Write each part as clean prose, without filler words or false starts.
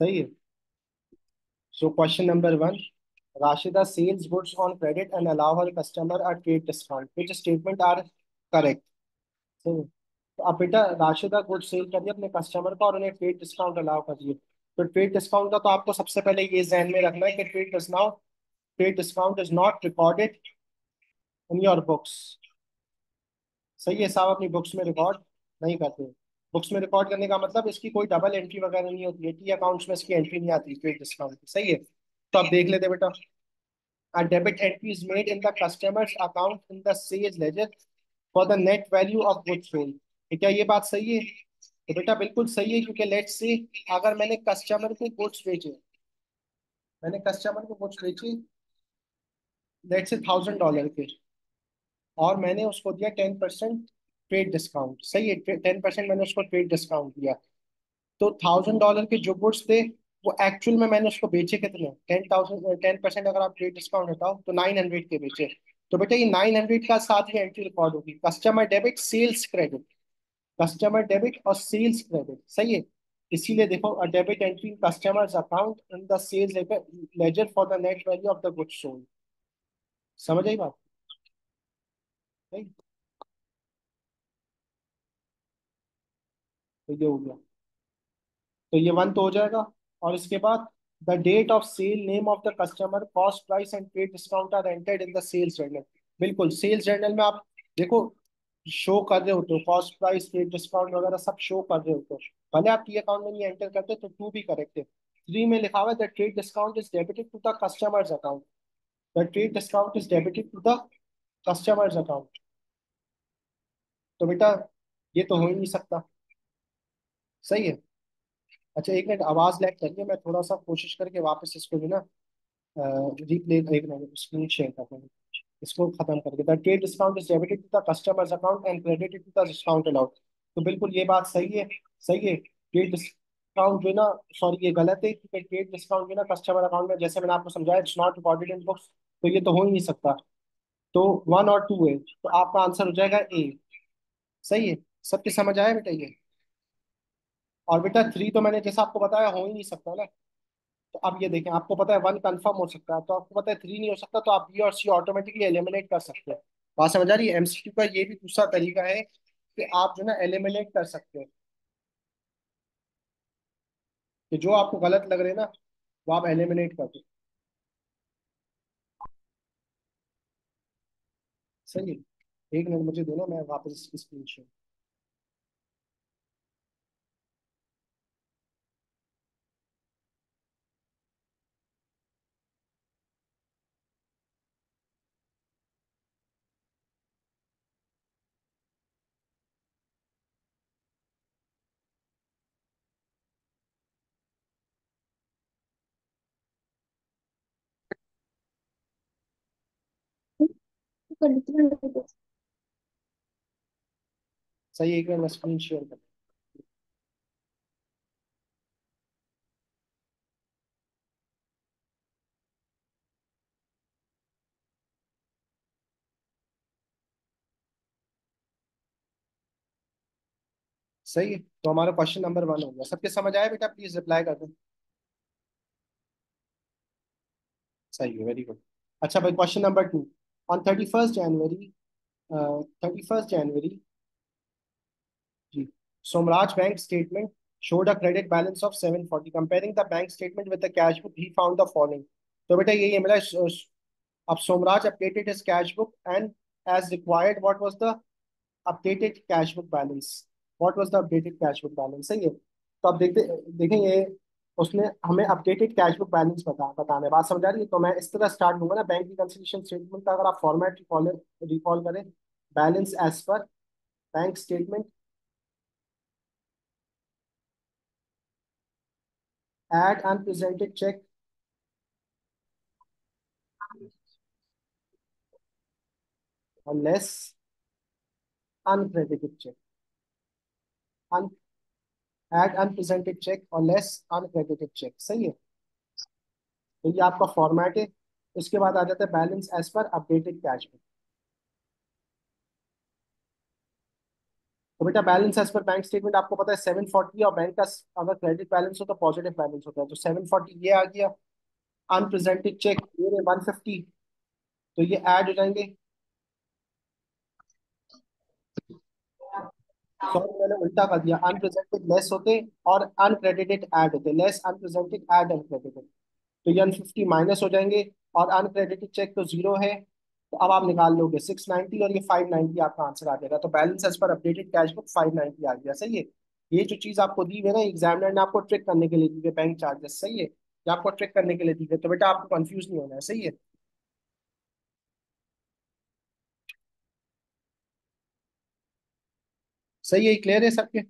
सही है। So question number one, Rashida sells goods on credit and allow her customer a trade discount, which statement are correct. सही है। तो अब बेटा राशिदा गुड सेल करिए अपने कस्टमर को और उन्हें ट्रेड डिस्काउंट अलाउ करिए। तो ट्रेड डिस्काउंट का तो आपको सबसे पहले ये जहन में रखना है कि trade discount is not recorded in your books. सही है, साहब अपनी बुक्स में रिकॉर्ड नहीं करते। बुक्स में रिकॉर्ड करने का मतलब इसकी कोई डबल एंट्री वगैरह नहीं होती है, टी अकाउंट्स में इसकी एंट्री नहीं आती ट्रेड डिस्काउंट की। सही है। तो अब देख लेते बेटा, a debit entry is made in the customer's account in the sales ledger for the net value of goods sold। तो क्या ये बात सही है? तो बेटा बिल्कुल सही है, क्योंकि लेट्स से अगर मैंने कस्टमर को गुड्स बेचे लेट्स से $1000 के, और मैंने उसको दिया 10% ट्रेड डिस्काउंट। सही है, 10% मैंने उसको ट्रेड डिस्काउंट दिया। तो $1000 के जो गुड्स थे वो एक्चुअल में मैंने उसको बेचे कितने, 10% अगर आप ट्रेड डिस्काउंट हटाओ तो 900 के बेचे। तो बेटा ये 900 का साथ ही एंट्री रिकॉर्ड होगी, customer debit sales credit, customer debit और सेल्स क्रेडिट। सही है। इसीलिए देखो, a debit entry in customer's account in the sales ledger for the net value of the goods sold. समझ आई बात? सही। तो ये हो गया। तो ये वन तो हो जाएगा। और इसके बाद the date of sale, name of the customer, cost price and trade discount are entered in the sales journal. बिल्कुल, सेल्स जर्नल में आप देखो शो कर रहे होते हो, कॉस्ट प्राइस ट्रेड डिस्काउंट वगैरह सब शो कर रहे होते हो। भले आप टी अकाउंट में नहीं एंटर करते तो टू भी करेक्ट है। थ्री में लिखा हुआ है the trade discount is debited to the customer's account, the trade discount is debited to the customer's account. तो बेटा ये तो हो ही नहीं सकता। सही है। अच्छा एक मिनट आवाज लैग करिए, मैं थोड़ा सा कोशिश करके वापस इसको भी ना रिप्ले, एक मिनट स्क्रीन शेयर करता हूँ, इसको खत्म करके। The trade discount is debited to the customer's account and credited to the discount allowed. तो बिल्कुल ये बात सही है। सही है, ट्रेड डिस्काउंट जो है ना, सॉरी ये गलत है, क्योंकि ट्रेड डिस्काउंट जो है ना कस्टमर अकाउंट में, जैसे मैंने आपको समझाया, it's not recorded in books. तो ये तो हो ही नहीं सकता। तो वन और टू है, तो आपका आंसर हो जाएगा ए। सही है। सबके समझ आया बेटा ये? और बेटा थ्री तो मैंने जैसा आपको बताया हो ही नहीं सकता ना। तो अब ये देखें, आपको पता है वन कंफर्म हो सकता है, तो आपको पता है थ्री नहीं हो सकता, तो आप बी और सी ऑटोमेटिकली एलिमिनेट कर सकते हैं। बात समझ आ रही है? एमसीक्यू का ये भी दूसरा तरीका है कि आप जो ना एलिमिनेट कर सकते हैं, कि जो आपको गलत लग रहे हैं ना वो आप एलिमिनेट कर दो। सही है। एक मिनट मुझे दो ना, मैं वापस इसकी स्क्रीन शेयर। सही है, एक मिनट मैं स्क्रीन शेयर कर। सही है, तो हमारा क्वेश्चन नंबर वन हो गया। सबके समझ आया बेटा? प्लीज रिप्लाई कर दो। सही है, वेरी गुड। अच्छा भाई, question number two. On 31 January, 31 January जी, Somraj bank statement showed a credit balance of 740. Comparing the bank statement with the cash book, he found the following। तो बेटा यही है मेरा। अब Somraj updated his cash book and as required, what was the updated cash book balance? What was the updated cash book balance? सही है। तो अब देखते देखें ये, उसने हमें अपडेटेड कैश बुक बैलेंस बताना है। बात समझ आ रही है? तो मैं इस तरह स्टार्ट दूंगा ना, बैंक रिकंसिलिएशन स्टेटमेंट का अगर आप फॉर्मेट रिकॉल करें, balance as per bank statement, add unpresented check or less uncredited check, un, add unpresented check और less uncredited check। सही है। तो ये आपका फॉर्मेट है। उसके बाद आ जाता है balance as per updated cash book. तो बेटा balance as per bank statement आपको पता है 740, और बैंक का अगर क्रेडिट बैलेंस हो तो पॉजिटिव बैलेंस होता है, तो 740 ये आ गया। अनप्रेजेंटेड चेक ये रहे 150, तो ये ऐड हो जाएंगे। सॉरी मैंने उल्टा कर दिया, अनप्रेजेंटेड लेस होते और अनक्रेडिटेड ऐड होते, लेस अनप्रेजेंटेड ऐड अनक्रेडिटेड। तो ये 150 माइनस हो जाएंगे, और अनक्रेडिटेड चेक तो जीरो है। तो अब आप निकाल लोगे 690, और ये 590 आपका आंसर आ जाएगा। तो balance as per updated cash book 590 आ गया, सही है। ये जो चीज आपको दी है ना एग्जामिनर ने आपको ट्रिक करने के लिए दी है, बैंक चार्जेस, सही है, ये आपको ट्रिक करने के लिए दी है, तो बेटा आपको कंफ्यूज नहीं होना है, सही है। सही है, क्लियर है सबके।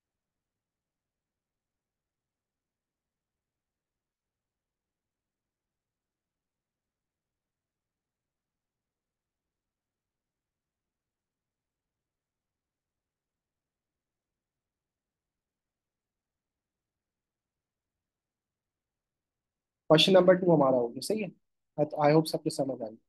क्वेश्चन नंबर 2 हमारा हो गया, सही है, आई होप सबके समझ आई।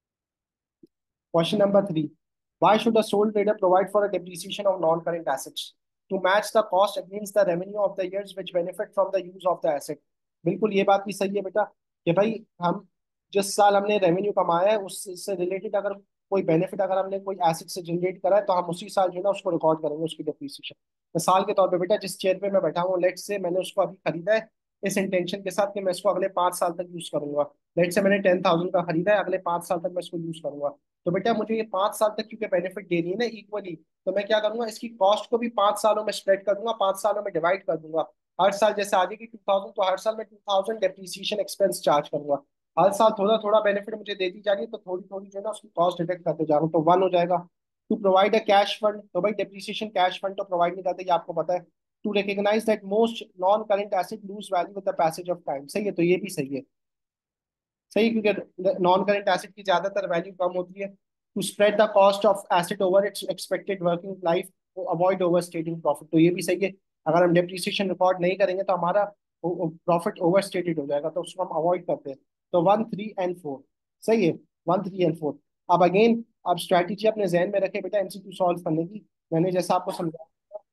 Question number 3. Why should a sole trader provide for a depreciation of non-current assets to match the cost against the revenue of the years which benefit from the use of the asset? बिल्कुल ये बात भी सही है बेटा, कि भाई हम जिस साल हमने रेवेन्यू कमाया है उससे रिलेटेड अगर कोई बेनिफिट अगर हमने कोई एसेट से जनरेट करा है तो हम उसी साल जो है ना उसको रिकॉर्ड करेंगे उसकी डिप्रिसिएशन। मिसाल के तौर पे बेटा जिस चेयर पे मैं बैठा हूँ, लेट से मैंने उसको अभी खरीदा है इस इंटेंशन के साथ कि मैं इसको अगले 5 साल तक यूज करूंगा। लेट से मैंने 10,000 का खरीदा है, अगले 5 साल तक मैं इसको यूज करूंगा। तो बेटा मुझे ये 5 साल तक क्योंकि बेनिफिट दे रही है ना इक्वली, तो मैं क्या करूंगा, इसकी कॉस्ट को भी 5 सालों में स्प्रेड कर दूंगा, 5 सालों में डिवाइड कर दूंगा। हर साल जैसे आगे की 2000, तो हर साल में 2000 डेप्रिसिएशन एक्सपेंस चार्ज करूंगा। हर साल थोड़ा थोड़ा बेनिफिट मुझे देती जा रही है, तो थोड़ी थोड़ी जो है ना उसकी कॉस्ट डिडक्ट करते जा रहा हूँ, तो 1 हो जाएगा। To provide a cash fund, तो भाई डेप्रिसिएशन कैश फंड तो प्रोवाइड नहीं करते, ये आपको पता है। To recognise that most non current asset lose value with the passage of time, सही है, तो ये भी सही है। सही, क्योंकि नॉन करेंट एसेट की ज्यादातर वैल्यू कम होती है। To spread the cost of asset over its expected working life, to avoid overstating profit, तो ये भी सही है। अगर हम डेप्रिसिएशन रिकॉर्ड नहीं करेंगे तो हमारा प्रॉफिट ओवर स्टेटेड हो जाएगा, तो उसको हम अवॉइड करते हैं। तो 1, 3 एंड 4 सही है। 1, 3 एंड 4। अब अगेन अब स्ट्रैटेजी अपने जहन में रखे बेटा एमसीक्यू सॉल्व करने की। मैंने जैसा आपको समझाया,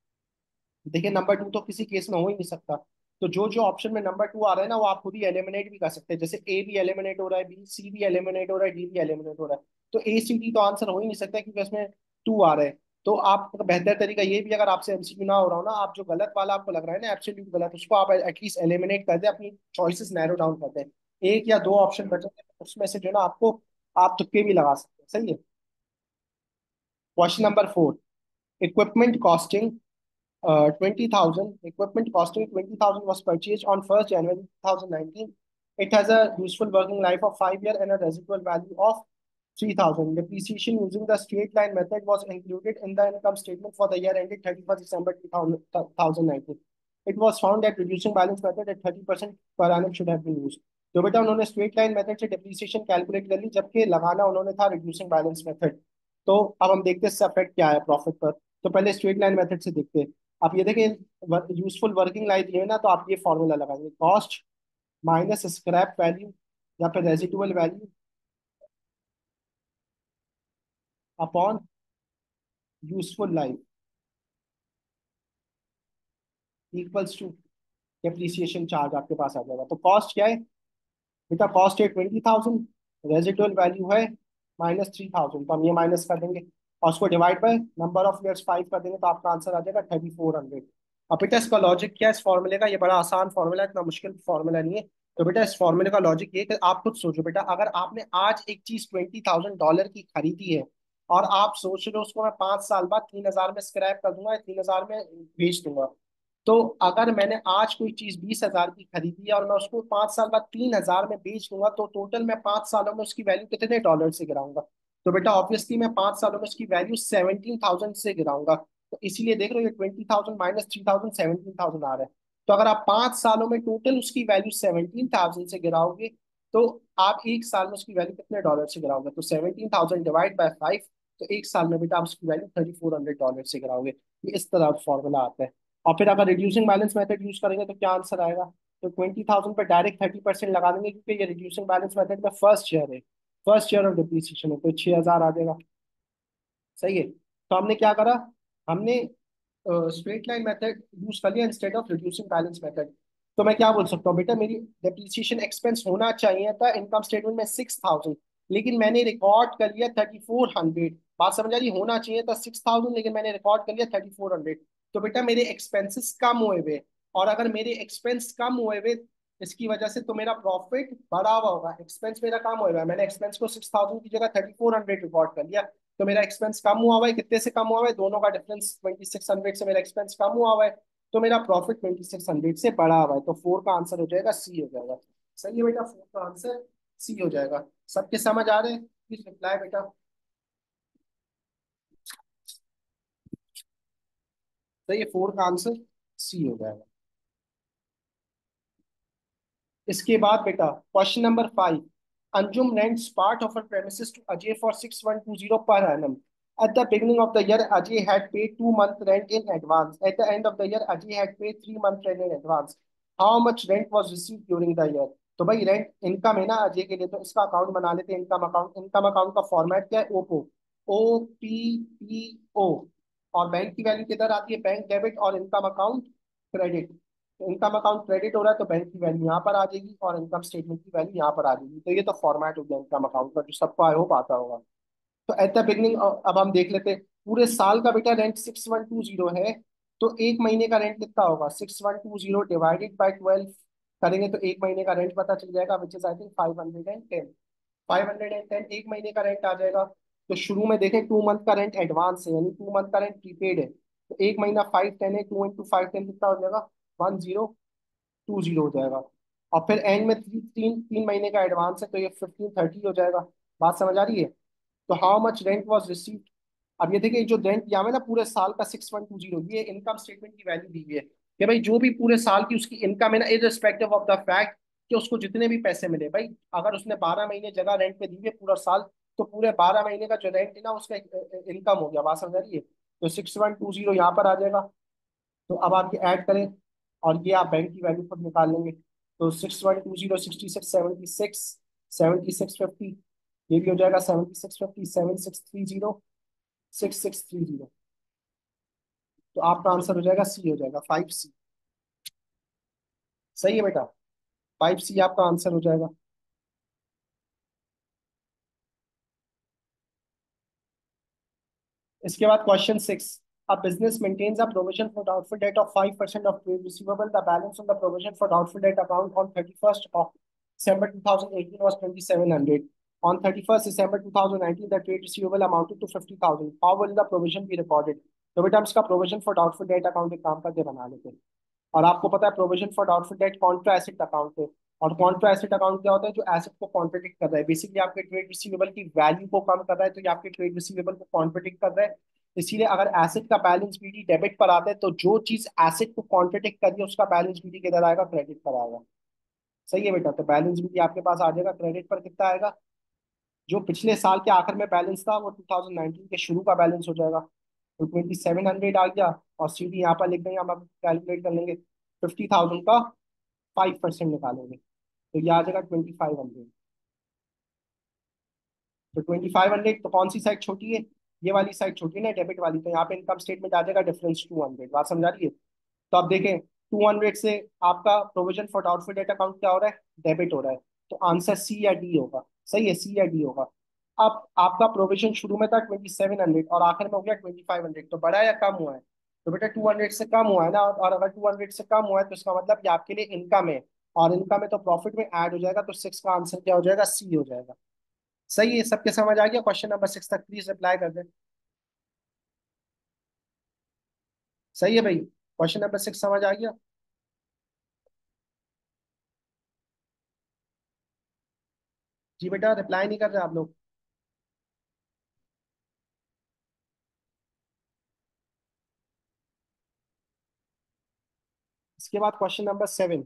देखिए नंबर 2 तो किसी केस में हो ही नहीं सकता। तो जो जो ऑप्शन में नंबर 2 आ रहा है ना वो आप खुद ही एलिमिनेट भी कर सकते हैं, जैसे ए भी एलिमिनेट हो रहा है, बी सी भी एलिमिनेट हो रहा है, डी भी एलिमिनेट हो रहा है। तो ए सी डी तो आंसर हो ही नहीं सकता क्योंकि उसमें 2 आ रहा है। तो आप बेहतर तरीका ये भी, अगर आपसे एमसीक्यू ना हो रहा हो ना, आप जो गलत वाला आपको लग रहा है ना एब्सोल्यूट गलत, उसको आप एटलीस्ट एलिमिनेट कर दे, अपनी चॉइसेस नैरो डाउन कर दें। एक या दो ऑप्शन बचे हैं, उसमें से जो है ना आपको आप तुक्के भी लगा सकते हैं, सही है। Question number 4। Equipment costing 20,000. Equipment costing 20,000 was purchased on 1st January 2019. It has a useful working life of 5 years and a residual value of 3,000. Depreciation using the straight line method was included in the income statement for the year ended 31st December 2019. It was found that reducing balance method at 30% per annum should have been used. तो बेटा उन्होंने straight line method से depreciation calculate कर ली, जबकि लगाना उन्होंने था रिड्यूसिंग बैलेंस मेथड। तो अब हम देखते हैं इससे अफेक्ट क्या है प्रॉफिट पर। तो पहले स्ट्रेट लाइन मेथड से देखते हैं। आप ये देखें, यूजफुल वर्किंग लाइफ है ना, तो आप ये फॉर्मूला लगाएंगे, कॉस्ट माइनस स्क्रैप वैल्यू या फिर residual value upon useful life equals to depreciation charge आपके पास आ जाएगा। तो कॉस्ट क्या है बेटा, कॉस्ट है 20,000, रेजिडुअल वैल्यू है -3,000, तो हम ये माइनस कर देंगे और उसको divide by number of years 5 कर देंगे, तो आपका आंसर आ जाएगा 3,400। अब बेटा इसका लॉजिक क्या है इस फॉर्मूले का, ये बड़ा आसान फॉर्मूला है, इतना मुश्किल फॉर्मूला नहीं है। तो बेटा इस फॉर्मूले का लॉजिक ये है कि आप खुद सोचो बेटा, अगर आपने आज एक चीज $20,000 की खरीदी है, और आप सोच रहे हो उसको मैं 5 साल बाद 3,000 में स्क्रैप कर दूंगा या 3,000 में बेच दूंगा। तो अगर मैंने आज कोई चीज 20,000 की खरीदी है और मैं उसको 5 साल बाद 3,000 में बेच दूंगा, तो टोटल मैं 5 सालों में उसकी वैल्यू कितने डॉलर से गिराऊंगा। तो बेटा ऑब्वियसली मैं 5 सालों में उसकी वैल्यू 17,000 से गिराऊंगा। तो इसीलिए देख रहे हो ये 20,000 -3,000 17,000 आ रहा है। तो अगर आप 5 सालों में टोटल उसकी वैल्यू 17,000 से गिराओगे, तो आप एक साल में उसकी वैल्यू कितने डॉलर से गिराओगे, तो 17,000 डिवाइड बाय 5, तो एक साल में बेटा आप उसकी वैल्यू $3,400 से गिराओगे। ये इस तरह फॉर्मूला आता है। और फिर अगर रिड्यूसिंग बैलेंस मेथड यूज करेंगे तो क्या आंसर आएगा, तो 20,000 पर डायरेक्ट 30% लगा देंगे, क्योंकि ये रिड्यूसिंग बैलेंस मेथड में फर्स्ट ईयर है, फर्स्ट ईयर ऑफ डिप्रिसिएशन है, तो 6,000 आ जाएगा, सही है। तो हमने क्या करा, हमने स्ट्रेट लाइन मेथड यूज कर लिया instead of reducing balance method. तो मैं क्या बोल सकता हूँ बेटा, मेरी डेप्रिसिएशन एक्सपेंस होना चाहिए था इनकम स्टेटमेंट में 6,000, लेकिन मैंने रिकॉर्ड कर लिया 3,400। बात समझ आ रही? होना चाहिए था 6,000 लेकिन मैंने रिकॉर्ड कर लिया 3,400। तो बेटा मेरे एक्सपेंसेस कम हुए हुए, और अगर मेरे एक्सपेंस कम हुए हुए इसकी वजह से तो मेरा प्रॉफिट बढ़ा हुआ होगा। एक्सपेंस मेरा कम हुआ है, मैंने एक्सपेंस को 6,000 की जगह 3,400 रिकॉर्ड कर लिया, तो मेरा एक्सपेंस कम हुआ हुआ है। कितने से कम हुआ हुआ है? दोनों का डिफरेंस 2,600 से मेरा एक्सपेंस कम हुआ हुआ है, तो मेरा प्रॉफिट 2,600 से बढ़ा हुआ है। तो फोर का आंसर हो जाएगा सी हो जाएगा। सही है बेटा, फोर का आंसर सी हो जाएगा। सबके समझ आ रहे हैं? प्लीज रिप्लाई बेटा। तो ये फोर का आंसर सी हो जाएगा। इसके बाद बेटा question number 5। Anjum rents part of her premises to Ajay for 6,120 per annum. At the beginning of the year, Ajay had paid 2 month rent in advance. At the end of the year, Ajay had paid 3 month rent in advance. How much rent was received during the year? तो भाई rent income है ना अजय के लिए, तो इसका account बना लेते हैं इनकम अकाउंट। इनकम अकाउंट का फॉर्मेट क्या है? OPPO, OPPO। और बैंक की वैल्यू किधर आती है? बैंक डेबिट और income account credit. Income account credit हो रहा है तो बैंक की वैल्यू यहाँ पर आ जाएगी और इनकम स्टेटमेंट की वैल्यू यहाँ पर आ जाएगी। तो ये तो फॉर्मेट हो गया इनकम अकाउंट का, जो सबको आई होप आता होगा। तो एट द बिगनिंग, अब हम देख लेते हैं पूरे साल का बेटा रेंट 6,120 है। तो एक महीने का रेंट कितना होगा? 6,120 डिवाइडेड बाई 12 करेंगे तो एक महीने का रेंट पता चल जाएगा, विच इज आई थिंक 510। 510 एक महीने का रेंट आ जाएगा। तो शुरू में देखें 2 मंथ का रेंट एडवांस है, यानी 2 मंथ का रेंट प्रीपेड है, तो एक महीना 510 है, 2 इंटू 510 कितना हो जाएगा? 1,020 हो जाएगा। और फिर एंड में तीन तीन तीन महीने का एडवांस है, तो ये 1,530 हो जाएगा। बात समझ आ रही है? तो how much rent was received. अब ये देखिए जो रेंट दिया हुआ है ना पूरे साल का 6,120, ये इनकम स्टेटमेंट की वैल्यू दी हुई है कि भाई जो भी पूरे साल की उसकी इनकम है ना, इररिस्पेक्टिव ऑफ द फैक्ट कि उसको जितने भी पैसे मिले भाई, अगर उसने 12 महीने जगह रेंट पे दी है पूरा साल, तो पूरे 12 महीने का जो रेंट है ना उसका इनकम हो गया। बात समझ आ रही है? तो 6,120 यहाँ पर आ जाएगा। तो अब आप ये ऐड करें और ये आप बैंक की वैल्यू खुद निकाल लेंगे। तो 6,120, 66, 76 50, ये भी हो जाएगा 76 50, 7,630, 6,630। तो आपका आंसर हो जाएगा सी हो जाएगा, 5C। सही है बेटा, 5C आपका आंसर हो जाएगा। इसके बाद question 6। A business maintains a provision for doubtful debt of 5% of trade receivable. The balance on the provision for doubtful debt account on 31st of December 2018 was 2,700. On 31st December 2019, the trade receivable amounted to 50,000. How will the provision be recorded? तो बेटा हम इसका provision for doubtful debt account एक काम करके बना लेते हैं। और आपको पता है provision for doubtful debt contra asset account है। और कॉन्ट्रा एसेट अकाउंट क्या होता है? जो एसेट को कॉन्ट्रडिक्ट कर रहा है, बेसिकली आपके ट्रेड रिसीवेबल की वैल्यू को कम कर रहा है, तो ये आपके ट्रेड रिसीवेबल को कॉन्ट्रडिक्ट कर रहा है। इसीलिए अगर एसेट का बैलेंस बीडी डेबिट पर आता है, तो जो चीज एसेट को कॉन्ट्रडिक्ट कर रही है उसका बैलेंस बीडी किधर आएगा? क्रेडिट पर आएगा। सही है बेटा, तो बैलेंस बीडी आपके पास आ जाएगा क्रेडिट पर। कितना आएगा? जो पिछले साल के आखिर में बैलेंस था वो 2019 के शुरू का बैलेंस हो जाएगा। तो 2,700 आ गया। और सीधी यहाँ पर लिख देंगे, हम अब कैलकुलेट कर लेंगे 50,000 का 5% निकालेंगे, तो ये आ जाएगा 2,500। तो 2,500, तो कौन सी साइड छोटी है? ये वाली साइड छोटी है ना, डेबिट वाली, तो यहाँ पे इनकम स्टेटमेंट आ जाएगा डिफरेंस 200। बात समझा रही है? तो आप देखें 200 से आपका provision for doubtful debt account क्या हो रहा है? डेबिट हो रहा है। तो आंसर सी या डी होगा। सही है, सी या डी होगा। अब आपका प्रोविजन शुरू में था 2,700 और आखिर में हो गया 2,500, तो बढ़ा या कम हुआ है? तो बेटा 200 से कम हुआ है ना, और अगर 200 से कम हुआ है तो इसका मतलब ये आपके लिए इनकम है, और इनकम है तो प्रॉफिट में ऐड हो जाएगा। तो 6 का आंसर क्या हो जाएगा? सी हो जाएगा। सही है, सबके समझ आ गया? क्वेश्चन नंबर 6 तक प्लीज रिप्लाई कर दें। सही है भाई, क्वेश्चन नंबर 6 समझ आ गया? जी बेटा, रिप्लाई नहीं कर रहे आप लोग। इसके बाद क्वेश्चन नंबर 7।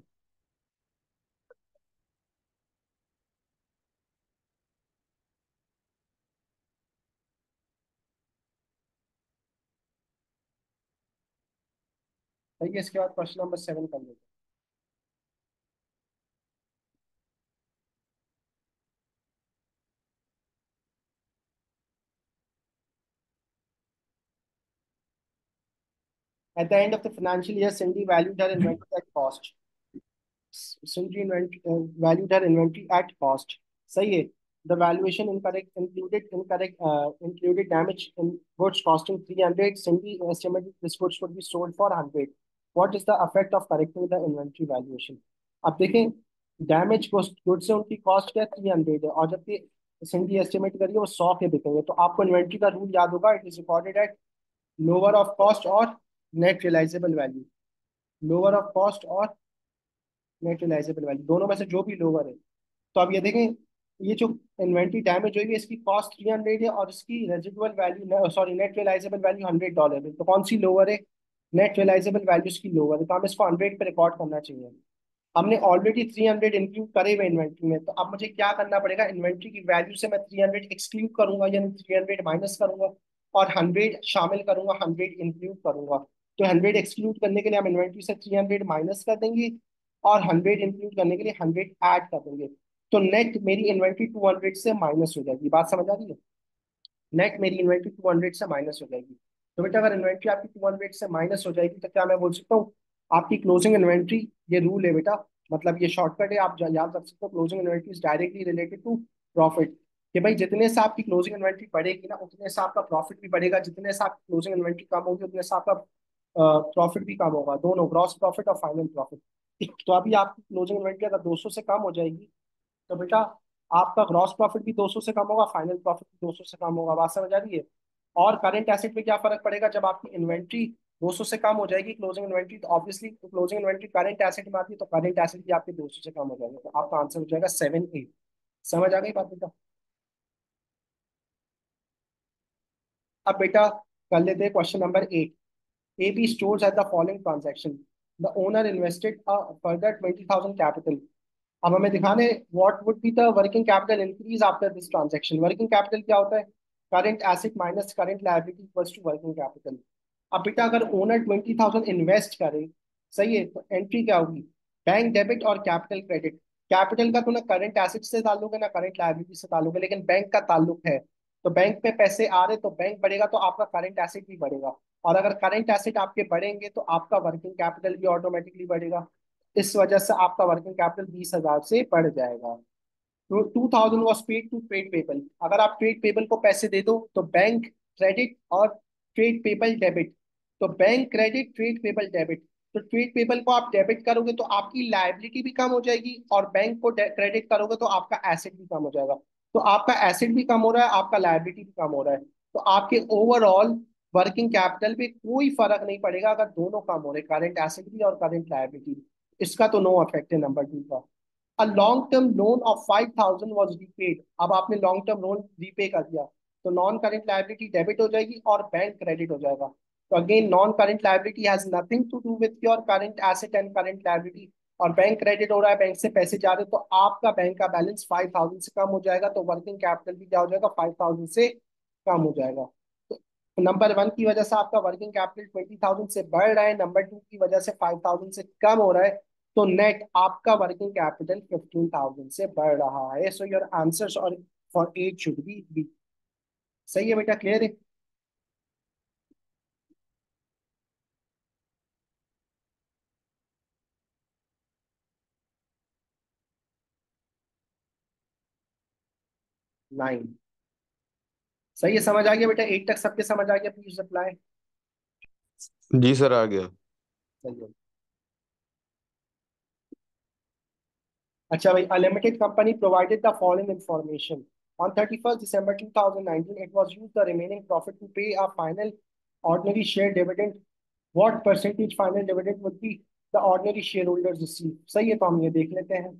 ठीक है, इसके बाद क्वेश्चन नंबर 7 कर लेते At the end of the financial year, Cindy valued her inventory at cost. Valued her inventory at cost. सही है. The valuation included damage in goods costing 300. Cindy estimated this goods would be sold for 100. What is the effect of correcting the inventory valuation? अब देखें, damage goods से उनकी cost क्या 300 है, और जबकि सिंडी एस्टिमेट करिए वो 100 के बिकेंगे, तो आपको इन्वेंट्री का रूल याद होगा, it is recorded at lower of cost और net realisable value. Lower of cost और नेट रियलाइजेबल वैल्यू दोनों में से जो भी लोअर है. तो अब ये देखें, ये जो इन्वेंट्री डैमेज हुई है इसकी कॉस्ट 300 है और इसकी residual value, sorry, net realisable value $100 है. तो कौन सी लोअर है? नेट रियलाइजेबल वैल्यू इसकी लोअर है, तो हमें इसको 100 पे रिकॉर्ड करना चाहिए. हमने ऑलरेडी 300 इंक्लूड करे हुए इन्वेंट्री में, तो अब मुझे क्या करना पड़ेगा, इन्वेंट्री की वैल्यू से मैं 300 एक्सक्लूड करूंगा, यानी 300 माइनस करूंगा और 100 शामिल करूंगा, 100 इंक्लूड करूंगा. तो 100 एक्सक्लूड करने के लिए हम इन्वेंट्री से 300 माइनस कर देंगे और 100 इंक्लूड करने के लिए 100 ऐड कर देंगे. तो नेट मेरी इन्वेंट्री 200 से माइनस हो जाएगी. बात समझ आ रही है? नेट मेरी इन्वेंट्री 200 से माइनस हो जाएगी. तो बेटा अगर इन्वेंट्री आपकी 200 से माइनस हो जाएगी तो क्या मैं बोल सकता हूँ आपकी क्लोजिंग इन्वेंट्री, ये रूल है बेटा, मतलब ये शॉर्टकट है, आप याद रख सकते हो, closing inventory is directly related to profit. कि भाई जितने से आपकी क्लोजिंग इन्वेंट्री बढ़ेगी ना, उतने से आपका प्रॉफिट भी बढ़ेगा, जितने से आपकी क्लोजिंग इन्वेंट्री कम होगी उतने से आपका प्रॉफिट भी कम होगा, दोनों ग्रॉस प्रॉफिट और फाइनल प्रॉफिट. तो अभी आपकी क्लोजिंग इन्वेंट्री अगर 200 से कम हो जाएगी तो बेटा आपका ग्रॉस प्रॉफिट भी 200 से कम होगा, फाइनल प्रॉफिट भी 200 से कम होगा. बात समझ आ रही है? और करंट एसेट पे क्या फर्क पड़ेगा, जब आपकी इन्वेंट्री 200 से कम हो जाएगी क्लोजिंग इन्वेंट्री, तो obviously closing inventory current asset में आती है, तो करंट एसेट भी आपके 200 से कम हो जाएगा. तो आपका आंसर हो जाएगा 7A. समझ आ गई बात बेटा? अब बेटा कर लेते हैं question number 8. AB stores at the following transaction. The owner invested a further 20,000 capital. अब हमें दिखाने what would be the working capital increase after this transaction. Working capital क्या होता है? Current asset minus current liability equals to working capital. अब बेटा अगर owner 20,000 invest करे, सही है, तो एंट्री क्या होगी? बैंक डेबिट और कैपिटल क्रेडिट. कैपिटल का तो ना करंट एसेट से ताल्लुक है ना करंट लायबिलिटी से ताल्लुक है, लेकिन बैंक का ताल्लुक है. तो बैंक पे पैसे आ रहे तो बैंक बढ़ेगा, तो आपका करंट एसेट भी बढ़ेगा. और अगर करंट एसेट आपके बढ़ेंगे तो आपका वर्किंग कैपिटल भी ऑटोमेटिकली बढ़ेगा. इस वजह से आपका वर्किंग कैपिटल 20,000 से बढ़ जाएगा. तो 2,000 was paid to trade payable. अगर आप ट्रेड पेबल को पैसे दे दो तो बैंक क्रेडिट और ट्रेड पेबल डेबिट. तो bank credit, trade payable debit. तो ट्रेड पेबल को आप डेबिट करोगे तो आपकी लायबिलिटी भी कम हो जाएगी, और बैंक को क्रेडिट करोगे तो आपका एसेट भी कम हो जाएगा. तो आपका एसेट भी कम हो रहा है, आपका लायबिलिटी भी कम हो रहा है. तो आपके ओवरऑल वर्किंग कैपिटल पे कोई फर्क नहीं पड़ेगा अगर दोनों कम हो रहे, करंट एसेट भी और करंट लायबिलिटी. इसका तो नो इफेक्ट है नंबर 2 का. A long term loan of 5,000 was repaid. अब आपने लॉन्ग टर्म लोन रीपे कर दिया, तो नॉन करेंट लाइबिलिटी डेबिट हो जाएगी और बैंक क्रेडिट हो जाएगा. तो again non current liability has nothing to do with your current asset and current liability, और बैंक क्रेडिट हो रहा है, बैंक से पैसे जा रहे हैं, तो आपका बैंक का बैलेंस 5,000 से कम हो जाएगा, तो वर्किंग कैपिटल भी क्या हो जाएगा, 5,000 से कम हो जाएगा. तो नंबर 1 की वजह से आपका वर्किंग कैपिटल 20,000 से बढ़ रहा है, नंबर 2 की वजह से 5,000 से कम हो रहा है. तो नेट आपका वर्किंग कैपिटल 15,000 से बढ़ रहा है. सो योर आंसर्स और फॉर 8 शुड बी बी. सही है बेटा? क्लियर है? 9. सही है, समझ आ गया बेटा? 8 तक सबके समझ आ गया? Please reply. जी सर, आ गया। सही है. अच्छा भाई, a limited company provided the following information. On 31st December 2019, it was used the remaining profit to pay a final ordinary share dividend. What percentage final dividend would be the ordinary shareholders receive? सही है, तो हम ये देख लेते हैं.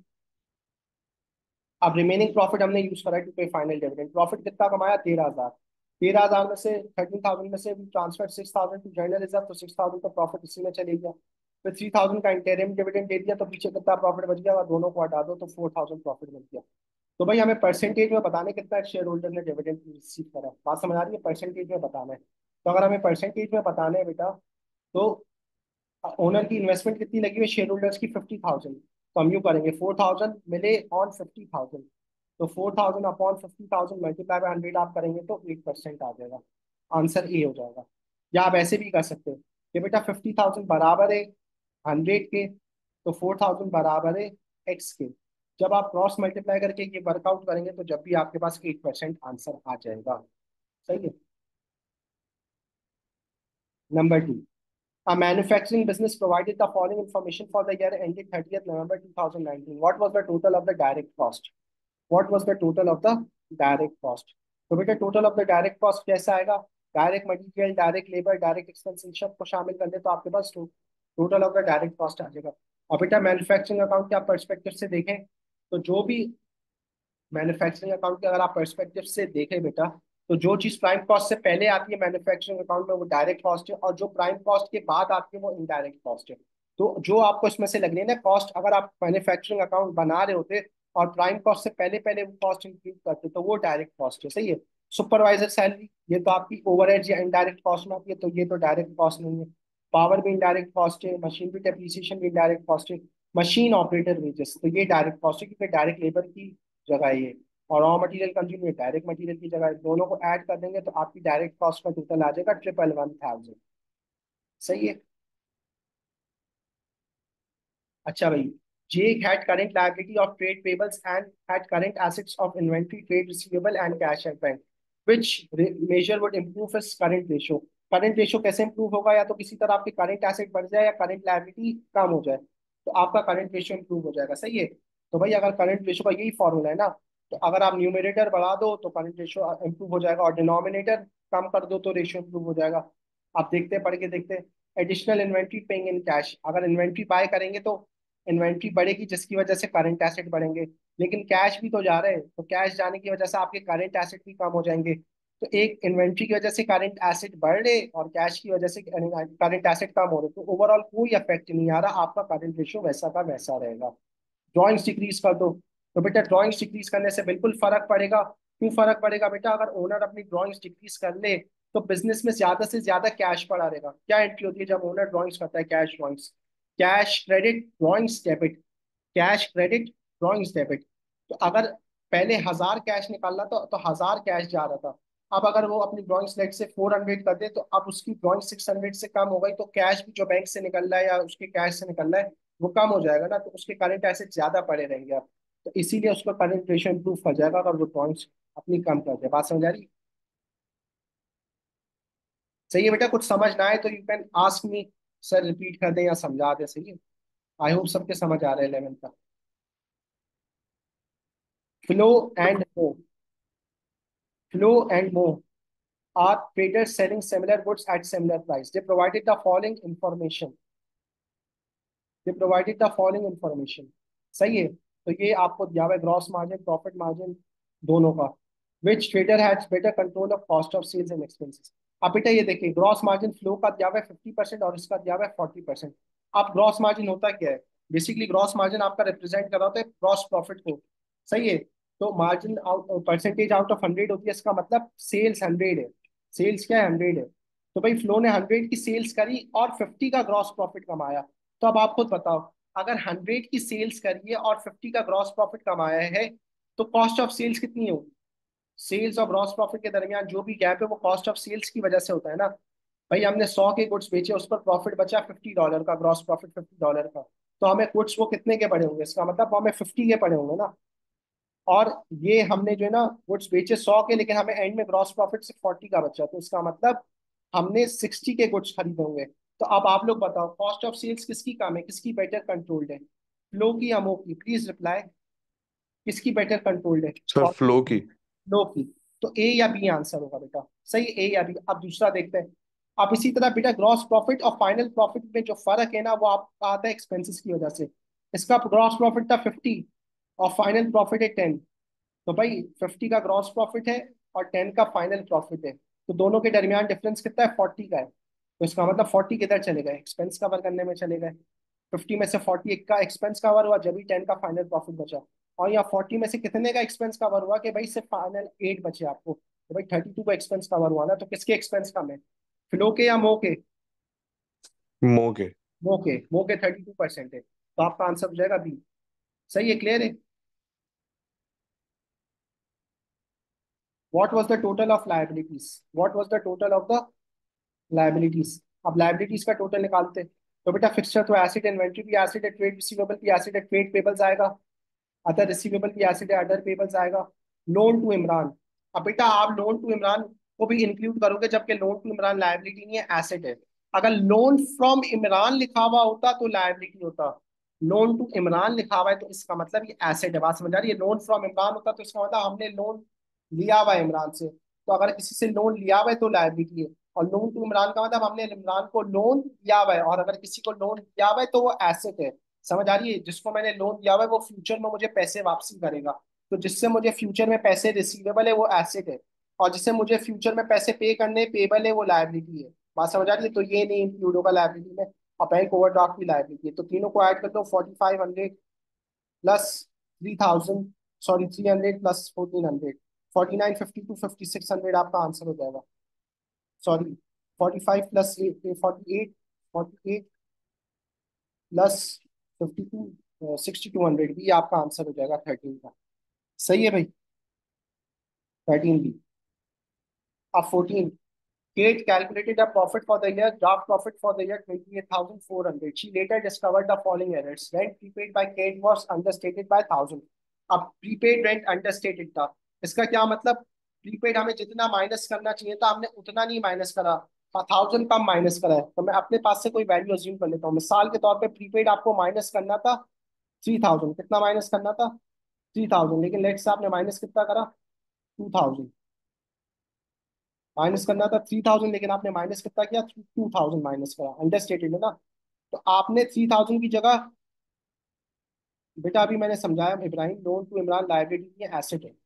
अब remaining profit हमने यूज करा to pay final dividend. Profit कितना कमाया? 13,000. 13,000 में से 13,000 में से ट्रांसफर 6,000 टू जनरल रिजर्व, तो 6,000 का प्रॉफिट इसी में चले गया. फिर 3,000 का इंटरिम डिविडेंड दे दिया, तो पीछे कितना प्रॉफिट बच गया, और दोनों को हटा दो तो 4,000 प्रॉफिट मिल गया. तो भाई हमें परसेंटेज में बताने कितना शेयर होल्डर ने डिविडेंड रिसीव करा. बात समझ आ रही है? परसेंटेज में बताना है. तो अगर हमें परसेंटेज में बताना है बेटा, तो ओनर की इन्वेस्टमेंट कितनी लगी हुई शेयर होल्डर्स की? 50,000. तो हम यूँ करेंगे, 4,000 मिले ऑन 50,000. तो 4,000 अपॉन 50,000 मल्टीप्लाई बाय 100 आप करेंगे तो 8% आ जाएगा. आंसर ए हो जाएगा. या आप ऐसे भी कर सकते हो, कि बेटा 50,000 बराबर है 100 के, तो 4,000 बराबर है एक्स के। जब आप क्रॉस मल्टीप्लाई करके ये वर्कआउट करेंगे तो जब भी आपके पास 8% आंसर आ जाएगा। सही है। Number 2, a manufacturing business provided the following information for the year ended 30th November 2019. What was the total of the direct cost? What was the total of the direct cost? तो बेटा total of the direct cost कैसा आएगा? Direct material, direct labour, direct expense, इन सबको शामिल कर ले तो आपके पास total of the direct cost आ जाएगा। और बेटा मैन्युफैक्चरिंग अकाउंट के आप पर्सपेक्टिव से देखें तो जो भी मैन्युफैक्चरिंग अकाउंट के अगर आप पर्सपेक्टिव से देखें बेटा, तो जो चीज प्राइम कॉस्ट से पहले आती है मैन्युफैक्चरिंग अकाउंट में वो डायरेक्ट कॉस्ट है, और जो प्राइम कॉस्ट के बाद आती है वो इनडायरेक्ट कॉस्ट है। तो जो आपको इसमें से लगनी है ना कॉस्ट, अगर आप मैन्युफैक्चरिंग अकाउंट बना रहे होते और प्राइम कॉस्ट से पहले पहले वो कॉस्ट इंक्लूड करते तो वो डायरेक्ट कॉस्ट है। सही है। सुपरवाइजर सैलरी ये तो आपकी ओवरहेड या इनडायरेक्ट कॉस्ट में आती है, तो ये तो डायरेक्ट कॉस्ट नहीं है। पावर भी इनडायरेक्ट कॉस्ट है, मशीन भी डेप्रिसिएशन भी इनडायरेक्ट कॉस्ट है। मशीन ऑपरेटर वेजेस तो ये डायरेक्ट कॉस्ट है क्योंकि डायरेक्ट लेबर की जगह है ये। और रॉ मटेरियल कंज्यूम में डायरेक्ट मटेरियल की जगह दोनों को ऐड कर देंगे तो आपकी डायरेक्ट कॉस्ट का टोटल आ जाएगा 111,000। सही है। अच्छा भाई, Jake had current liability of trade payables and had current assets of inventory, trade receivable and cash at bank. Which measure would improve his current ratio? Current ratio कैसे improve होगा? या तो किसी तरह आपकी करंट एसेट बढ़ जाए या करंट लायबिलिटी कम हो जाए तो आपका करंट रेशियो इंप्रूव हो जाएगा। सही है। तो भाई अगर करंट रेशियो का यही फॉर्मूला है ना, तो अगर आप न्यूमरेटर बढ़ा दो तो करंट रेशियो इंप्रूव हो जाएगा और डिनोमिनेटर कम कर दो तो रेशियो इंप्रूव हो जाएगा। आप देखते हैं, पढ़ के देखते हैं। Additional inventory paying in cash, अगर इन्वेंट्री बाय करेंगे तो इन्वेंट्री बढ़ेगी जिसकी वजह से करंट एसेट बढ़ेंगे। लेकिन कैश भी तो जा रहे हैं, तो कैश जाने की वजह से आपके करंट एसेट भी कम हो जाएंगे। तो एक इन्वेंट्री की वजह से करंट एसेट बढ़ रहे और कैश की वजह से करंट एसेट कम हो रहे, तो ओवरऑल कोई इफेक्ट नहीं आ रहा, आपका करंट रेशियो वैसा का वैसा रहेगा। ड्रॉइंग्स डिक्रीज कर दो, तो बेटा ड्रॉइंग्स डिक्रीज करने से बिल्कुल फर्क पड़ेगा। क्यों फर्क पड़ेगा बेटा? अगर ओनर अपनी ड्रॉइंग्स डिक्रीज कर ले तो बिजनेस में ज्यादा से ज्यादा कैश पड़ा रहेगा। क्या एंट्री होती है जब ओनर ड्रॉइंग्स करता है? Cash drawings, cash credit drawings debit, cash credit drawings debit. तो अगर पहले 1,000 कैश निकालना तो 1,000 कैश जा रहा था। अब अगर वो अपनी ड्रॉइंग लेट से 400 कर दे तो अब उसकी ड्रॉइंग 600 से कम हो गई, तो कैश भी जो बैंक से निकल रहा है या उसके कैश से निकल रहा है वो कम हो जाएगा ना, तो उसके करंट एसेट ज्यादा पड़े रहेंगे अब। तो इसीलिए उसका करंट रेशियो इंप्रूव कर जाएगा अगर वो ड्रॉइंग्स अपनी कम कर दे। बात समझ आ रही? सही है बेटा। कुछ समझ ना आए तो you can ask me, sir repeat कर दें या समझा दें। सही है। आई होप सबके समझ आ रहा है 11 का। Flo and Mo, Flo and Mo are traders selling similar goods at similar price. They provided the following information. They provided the following information. सही है। तो ये आपको दिया हुआ है ग्रॉस मार्जिन, प्रॉफिट मार्जिन दोनों का। Which trader has better control of cost of sales and expenses. अब बेटा ये देखिए, ग्रॉस मार्जिन फ्लो का दिया हुआ है 50% और इसका दिया हुआ है 40%। अब ग्रॉस मार्जिन होता क्या है? बेसिकली ग्रॉस मार्जिन आपका रिप्रेजेंट कर रहा होता है ग्रॉस प्रॉफिट को। सही है। तो margin out percentage out of 100 होती है, इसका मतलब सेल्स 100 है। सेल्स क्या है? 100 है। तो भाई फ्लो ने 100 की सेल्स करी और 50 का ग्रॉस प्रॉफिट कमाया। तो अब आप खुद बताओ, अगर 100 की सेल्स करी है और 50 का ग्रॉस प्रॉफिट कमाया है तो कॉस्ट ऑफ सेल्स कितनी होगी? सेल्स और ग्रॉस प्रॉफिट के दरमियान जो भी गैप है वो कॉस्ट ऑफ सेल्स की वजह से होता है ना। भाई हमने 100 के गुड्स बेचे, उस पर प्रॉफिट बचा $50 का, ग्रॉस प्रॉफिट $50 का, तो हमें गुड्स वो कितने के पड़े होंगे? इसका मतलब वो हमें 50 के पड़े होंगे ना। और ये हमने जो है ना गुड्स बेचे 100 के, लेकिन हमें एंड में ग्रॉस प्रॉफिट सिर्फ 40 का बचा, तो इसका मतलब हमने 60 के गुड्स खरीदे होंगे। तो अब आप लोग बताओ कॉस्ट ऑफ सेल्स किसकी कम है, किसकी बेटर कंट्रोल्ड है? फ्लो की या मो की? Please reply. किसकी बेटर कंट्रोल्ड है? सर कौन सी? फ्लो की। फ्लो की। तो ए या बी आंसर होगा बेटा। सही, ए या बी। अब दूसरा देखते हैं। अब इसी तरह बेटा ग्रॉस प्रॉफिट और फाइनल प्रॉफिट में जो फर्क है ना वो आपका आता है एक्सपेंसेस की वजह से। इसका ग्रॉस प्रॉफिट था 50 और फाइनल प्रॉफिट है 10। तो भाई 50 का ग्रॉस प्रॉफिट है और 10 का फाइनल प्रॉफिट है, तो दोनों के दरमियान डिफरेंस कितना है? 40 का है। तो इसका मतलब 40 किधर चले गए? एक्सपेंस कवर करने में चले गए। 50 में से 40 एक का एक्सपेंस कवर हुआ जब भी 10 का फाइनल प्रॉफिट बचा। और यहाँ 40 में से कितने का एक्सपेंस कवर हुआ कि भाई सिर्फ फाइनल 8 बचे आपको, तो भाई 32 का एक्सपेंस कवर हुआ ना। तो किसके एक्सपेंस कम है? फ्लो के या मो के? मो के। मो के 32% है, तो आपका आंसर हो जाएगा बी। सही है, क्लियर है। What was the total of liabilities? What was the total of the liabilities? अब लाइबिलिटीज का टोटल निकालते, तो बेटा फिक्सचर तो एसिड, इन्वेंट्री भी एसिड है, ट्रेड रिसीवेबल भी एसिड है, ट्रेड पेबल्स आएगा, अदर रिसीवेबल भी एसिड है, अदर पेबल्स आएगा। लोन टू इमरान, अब बेटा आप लोन टू इमरान को भी इंक्लूड करोगे, जबकि लोन टू इमरान लायबिलिटी नहीं है, एसेट है। अगर लोन फ्रॉम इमरान लिखा हुआ होता तो लायबिलिटी होता, लोन टू इमरान लिखा हुआ है तो इसका मतलब ये एसेट है। बात समझ आ रही है? लोन फ्रॉम इमरान होता तो इसका मतलब हमने लोन लिया हुआ है इमरान से, तो अगर किसी से लोन लिया हुआ है तो लायबिलिटी है। और लोन टू इमरान का मतलब हमने इमरान को लोन दिया हुआ है, और अगर किसी को लोन दिया हुआ है तो वो एसेट है। समझ आ रही है? जिसको मैंने लोन दिया हुआ है वो फ्यूचर में मुझे पैसे वापसी करेगा, तो जिससे मुझे फ्यूचर में पैसे रिसीवेबल है वो एसेट है, और जिससे मुझे फ्यूचर में पैसे पे करने पेबल है वो लायबिलिटी है। बात समझ आ रही है? तो ये नहीं इंक्लूड होगा लायबिलिटी में। और बैंक ओवरड्राफ्ट की लायबिलिटी है, तो तीनों को ऐड कर दो, 4500 प्लस 3000, सॉरी 300 प्लस 1400, 4952 5600 आपका आंसर हो जाएगा। सॉरी, 45 प्लस 48, 48 प्लस 52, 6200 भी आपका आंसर हो जाएगा 13 का। सही है भाई? 13 भी। अब 14, Kate calculated a profit for the year, draft profit for the year 28,400. She later discovered the following errors. Rent prepaid by Kate was understated by 1,000. अब प्रीपेड रेंट अंडरस्टेटेड था, इसका क्या मतलब? प्रीपेड हमें जितना माइनस करना चाहिए था हमने उतना नहीं माइनस करा, 1,000 कम माइनस करा है। तो मैं अपने पास से कोई वैल्यू अज्यूम कर लेता हूँ, मिसाल के तौर पे प्रीपेड आपको माइनस करना था 3,000, कितना माइनस करना था? 3,000, लेकिन लेट से आपने माइनस कितना करा? 2,000 माइनस करना था 3,000, लेकिन आपने माइनस कितना किया? 2,000 माइनस करा, अंडरस्टेटेड है ना? तो आपने 3,000 की जगह, बेटा अभी मैंने समझाया Ibrahim, loan to Imran liability है, एसेट है।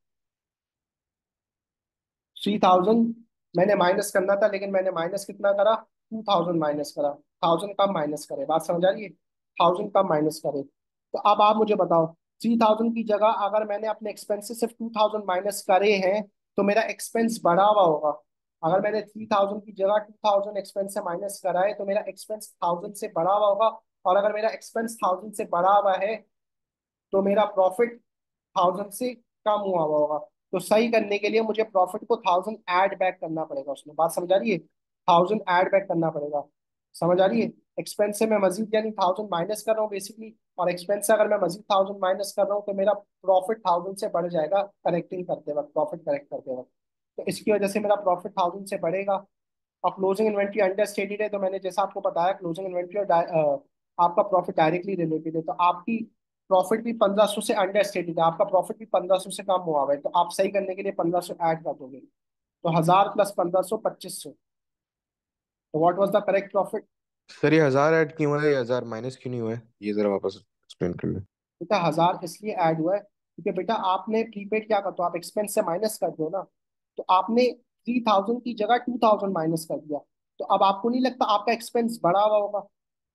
3,000 मैंने माइनस करना था, लेकिन मैंने माइनस कितना करा? 2,000 माइनस करा, 1,000 कम माइनस करे। बात समझ आ रही है? 1,000 कम माइनस करे। तो अब आप मुझे बताओ, 3,000 की जगह अगर मैंने अपने एक्सपेंसेस सिर्फ 2,000 माइनस करे हैं तो मेरा एक्सपेंस बढ़ा हुआ होगा। अगर मैंने 3,000 की जगह 2,000 एक्सपेंस से माइनस करा है तो मेरा एक्सपेंस 1,000 से बढ़ा हुआ होगा, और अगर मेरा एक्सपेंस 1,000 से बढ़ा हुआ है तो मेरा प्रॉफिट 1,000 से कम हुआ हुआ होगा। तो सही करने के लिए मुझे प्रॉफिट को 1,000 ऐड बैक करना पड़ेगा उसमें। बात समझ आ रही है? 1,000 ऐड बैक करना पड़ेगा। समझ आ रही है? एक्सपेंस से मैं मजीद यानी 1,000 माइनस कर रहा हूँ बेसिकली, और एक्सपेंस से अगर मैं मजीद 1,000 माइनस कर रहा हूँ तो मेरा प्रॉफिट 1,000 से बढ़ जाएगा, करेक्टिंग करते वक्त, प्रॉफिट करेक्ट करते वक्त। तो इसकी वजह से मेरा प्रॉफिट 1,000 से बढ़ेगा। और क्लोजिंग इन्वेंट्री अंडर स्टेटेड है, तो मैंने जैसा आपको बताया क्लोजिंग इन्वेंट्री और आपका प्रॉफिट डायरेक्टली रिलेटेड है, तो आपकी प्रॉफिट भी 1,500 से अंडर स्टेटेड है, आपका प्रॉफिट भी 1,500 से कम हुआ हुआ है, तो आप सही करने के लिए 1,500 ऐड कर दोगे, तो 1,000 प्लस 1,500 2,500। तो what was the correct profit? Sir ये 1000 ऐड क्यों हुआ है, ये 1000 माइनस क्यों नहीं हुआ है, ये जरा वापस एक्सप्लेन कर ले। बेटा 1,000 इसलिए ऐड हुआ है क्योंकि बेटा आपने प्रीपेड क्या करते हो, आप एक्सपेंस से माइनस कर दो ना, तो आपने 3,000 की जगह 2,000 माइनस कर दिया, तो अब आपको नहीं लगता आपका एक्सपेंस बढ़ा हुआ होगा?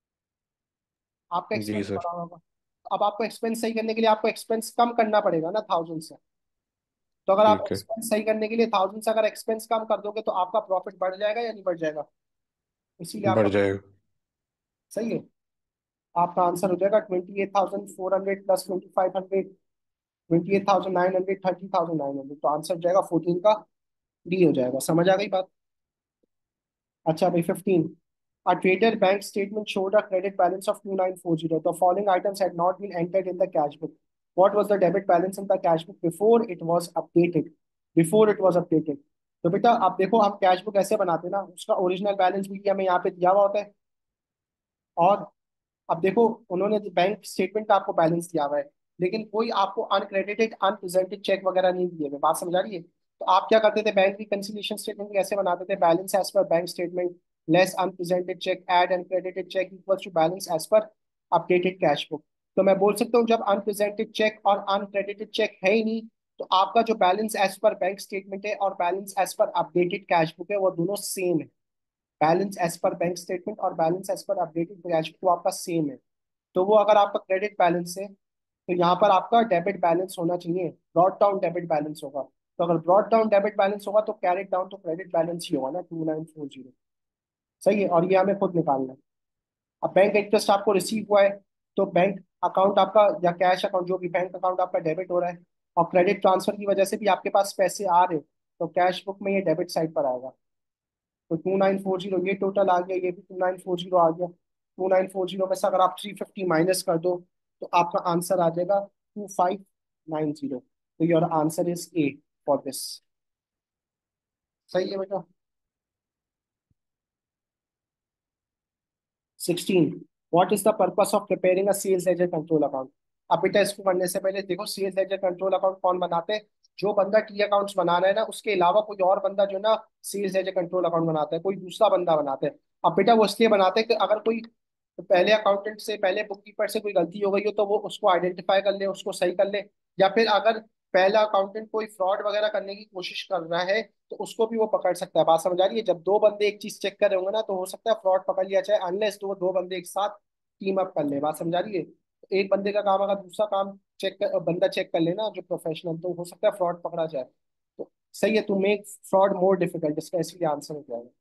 आपका जी एक्सपेंस सर। बढ़ा हुआ होगा। अब आपको एक्सपेंस सही करने के लिए आपको एक्सपेंस कम करना पड़ेगा ना 1,000 से। तो अगर आप ठीक है। एक्सपेंस सही करने के लिए 1,000 से अगर एक्सपेंस कम कर दोगे तो आपका प्रॉफिट बढ़ जाएगा या नहीं बढ़ जाएगा? इसीलिए बढ़ आपका, जाएगा। सही है, आपका आंसर हो जाएगा 28,400 प्लस 2,500, 28,900, 30,900, तो आंसर हो जाएगा 14 का डी हो जाएगा। समझ आ गई बात? अच्छा भाई 15, a trader bank statement showed a credit balance of 2,940. The following items had not been entered in the cash book. What was the debit balance in the cash book before it was updated? Before it was updated. तो बेटा आप देखो, हम cash book ऐसे बनाते हैं ना, उसका ओरिजिनल बैलेंस भी हमें यहाँ पे दिया हुआ होता है, और अब देखो उन्होंने बैंक स्टेटमेंट का आपको बैलेंस दिया हुआ है, लेकिन कोई आपको अनक्रेडिटेड अनप्रेजेंटेड चेक वगैरह नहीं दिए हुए। बात समझ आ रही है? तो आप क्या करते थे, बैंक रिकंसिलिएशन स्टेटमेंट कैसे बनाते थे? Balance as per bank statement less unpresented cheque add uncredited cheque equals to balance as per updated cash book. तो मैं बोल सकता हूँ जब अनप्रेजेंटेड चेक और अनक्रेडिटेड चेक है ही नहीं, तो आपका जो balance as per bank statement है और balance as per updated cash book है वो दोनों सेम है। Balance as per bank statement और balance as per updated cash book आपका सेम है। तो वो अगर आपका क्रेडिट बैलेंस है तो यहाँ पर आपका डेबिट बैलेंस होना चाहिए, ब्रॉड डाउन डेबिट बैलेंस होगा। तो अगर ब्रॉड डाउन डेबिट बैलेंस होगा तो कैरेट डाउन तो क्रेडिट बैलेंस ही होगा ना, 2,940। सही है, और ये हमें खुद निकालना है। अब बैंक इंटरेस्ट आपको रिसीव हुआ है, तो बैंक अकाउंट आपका या कैश अकाउंट जो भी बैंक अकाउंट आपका डेबिट हो रहा है, और क्रेडिट ट्रांसफर की वजह से भी आपके पास पैसे आ रहे हैं, तो कैश बुक में ये डेबिट साइड पर आएगा। तो 2940 ये टोटल आ गया, ये भी 2940 आ गया। 2940 में से अगर आप 350 माइनस कर दो तो आपका आंसर आ जाएगा 2590। तो your answer is A for this. सही है बेटा। 16, what is the purpose of preparing a sales ledger control account. अब बेटा इसको करने से पहले देखो, सेल्स लेजर कंट्रोल अकाउंट कौन बनाते हैं? जो बंदा टी अकाउंट्स बनाना है ना, उसके अलावा कोई और बंदा जो है ना सेल्स लेजर कंट्रोल अकाउंट बनाता है, कोई दूसरा बंदा बनाता है। अब बेटा वो इसलिए बनाते हैं कि अगर कोई पहले अकाउंटेंट से, पहले बुक कीपर से कोई गलती हो गई हो तो वो उसको आइडेंटिफाई कर ले, उसको सही कर ले। या फिर अगर पहला अकाउंटेंट कोई फ्रॉड वगैरह करने की कोशिश कर रहा है तो उसको भी वो पकड़ सकता है। बात समझ आ रही है? जब दो बंदे एक चीज चेक कर रहे होंगे ना तो हो सकता है फ्रॉड पकड़ लिया जाए, अनलेस तो वो दो बंदे एक साथ टीम अप कर ले। बात समझ आ रही है? तो एक बंदे का काम अगर दूसरा काम बंदा चेक कर लेना जो प्रोफेशनल, तो हो सकता है फ्रॉड पकड़ा जाए। तो सही है, to make fraud more difficult, इसका इसीलिए आंसर हो जाएगा।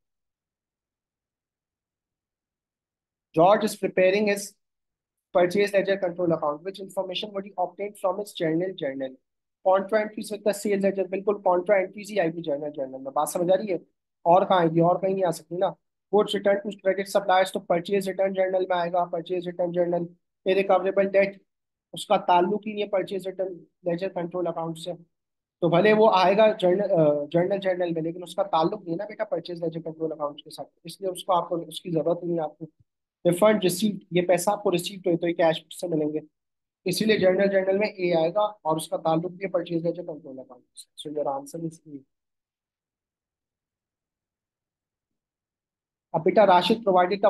George is preparing his purchase ledger control account. Which information would he obtain from his journal? Contra entries with the sales ledger, बिल्कुल contra entries ही आएगी जर्नल में। बात समझ आ रही है? और कहाँ आएगी? और कहीं नहीं आ सकती ना। Goods return to credit suppliers तो परचेज रिटर्न जर्नल में आएगा, purchase return journal. Irrecoverable debt, उसका ताल्लुक ही नहीं है purchase return ledger control account से। तो भले वो आएगा जर्नल में, लेकिन उसका ताल्लुक नहीं है ना बेटा परचेज लेजर कंट्रोल अकाउंट के साथ, इसलिए उसको आपको उसकी जरूरत ही नहीं है आपको। रिफंड रिसीव्ड, ये पैसा आपको रिसीव्ड हुए तो ये कैश से मिलेंगे, इसीलिए जर्नल में ए आएगा, और उसका ताल्लुक भी purchase ledger control account. So your answer is A. अब बेटा Rashid provided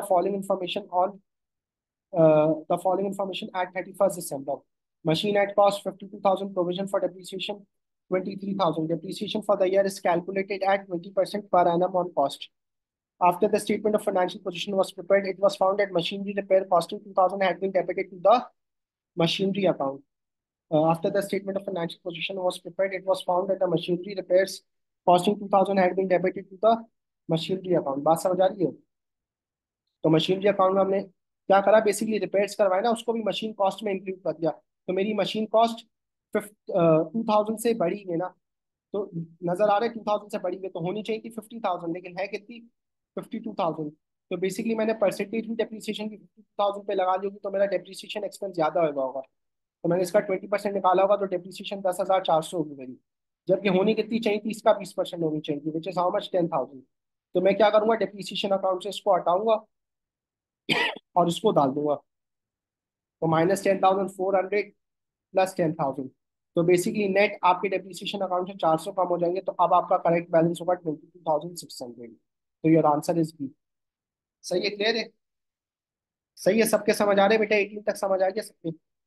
the following information at 31st December. Machine at cost 52,000, provision for depreciation 23,000. Depreciation for the year is calculated at 20% per annum on cost. After the statement of financial position was prepared, it was found that machinery repair costing 2,000 had been debited to the machinery account. After the statement of financial position was prepared, it was found that the machinery repairs costing 2,000 had been debited to the machinery account. बात समझ आ रही है? तो machinery account में हमने क्या करा, बेसिकली रिपेयर्स करवाए ना, उसको भी मशीन कॉस्ट में इंक्लूड कर दिया। तो मेरी मशीन कॉस्ट 2,000 से बड़ी है ना, तो नजर आ रहा है 2,000 से बड़ी है, तो होनी चाहिए थी 50,000, लेकिन है कितनी? 52,000। तो बेसिकली मैंने परसेंटेज भी डेप्रिसिएशन की 52,000 पे लगा ली होगी, तो मेरा डेप्रिसिएशन एक्सपेंस ज्यादा होगा होगा। तो मैंने इसका 20% निकाला होगा, तो डेप्रिसिएशन 10,400 होगी मेरी। जबकि होनी कितनी चाहिए थी? इसका 20% होनी चाहिए थी, विच इज हाउ मच? 10,000। तो मैं क्या करूंगा, डेप्रिसिएशन अकाउंट से इसको हटाऊंगा और इसको डाल दूंगा। तो -10,400 प्लस 10,000। तो बेसिकली नेट आपके डेप्रिसिएशन अकाउंट से 400 कम हो जाएंगे, तो अब आपका करेक्ट बैलेंस होगा 22,600। तो योर आंसर इज बी। सही है? क्लियर है? सही है? सबके समझ आ रहे हैं बेटा? 18 तक समझ आ गया सबके?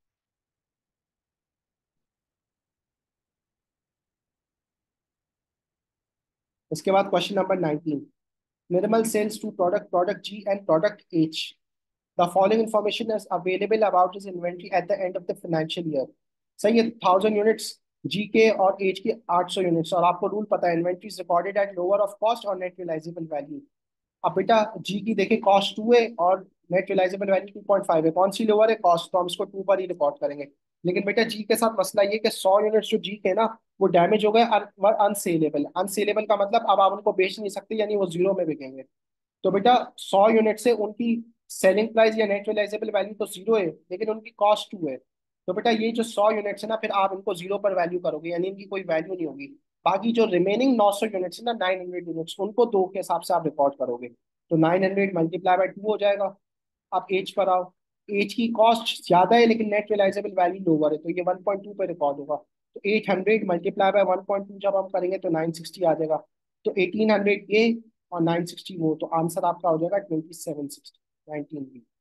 उसके बाद question number 19। Nirmal sells two products G and product H. The following information is available about his inventory at the end of the financial year. सही है? 1,000 यूनिट्स जी के और एच के 800 यूनिट्स, और आपको रूल पता है, inventory recorded at lower of cost और नेट रियलाइजेबल वैल्यू। अब बेटा जी की देखें कॉस्ट 2 है और नेट रियलाइजेबल वैल्यू 2.5 है, कौन सी लोअर है? कॉस्ट, तो हम इसको 2 पर ही रिकॉर्ड करेंगे। लेकिन बेटा जी के साथ मसला ये कि 100 यूनिट्स जो जी के ना वो डैमेज हो गए, अनसेलेबल। अनसेलेबल का मतलब अब आप उनको बेच नहीं सकते, यानी वो जीरो में बिकेंगे। तो बेटा 100 यूनिट से उनकी सेलिंग प्राइस या नेट रियलाइजेबल वैल्यू तो जीरो है, लेकिन उनकी कॉस्ट 2 है। तो बेटा ये जो 100 यूनिट्स है ना, फिर आप इनको जीरो पर वैल्यू करोगे, यानी इनकी कोई वैल्यू नहीं होगी। बाकी जो रिमेनिंग 900 यूनिट्स है ना, 900 यूनिट्स, उनको दो के हिसाब से आप रिकॉर्ड करोगे। तो 900 मल्टीप्लाई बाय 2 हो जाएगा। आप एज पर आओ। एज की कॉस्ट ज्यादा है लेकिन नेट रियलाइजेबल वैल्यू लोअर है, तो ये 1.2 पे रिकॉर्ड होगा। तो 800 मल्टीप्लाई बाय 1.2 जब हम करेंगे तो 960 आ जाएगा। तो 1800 ये और 960 वो, तो आंसर आपका हो जाएगा 2760, 19 बी।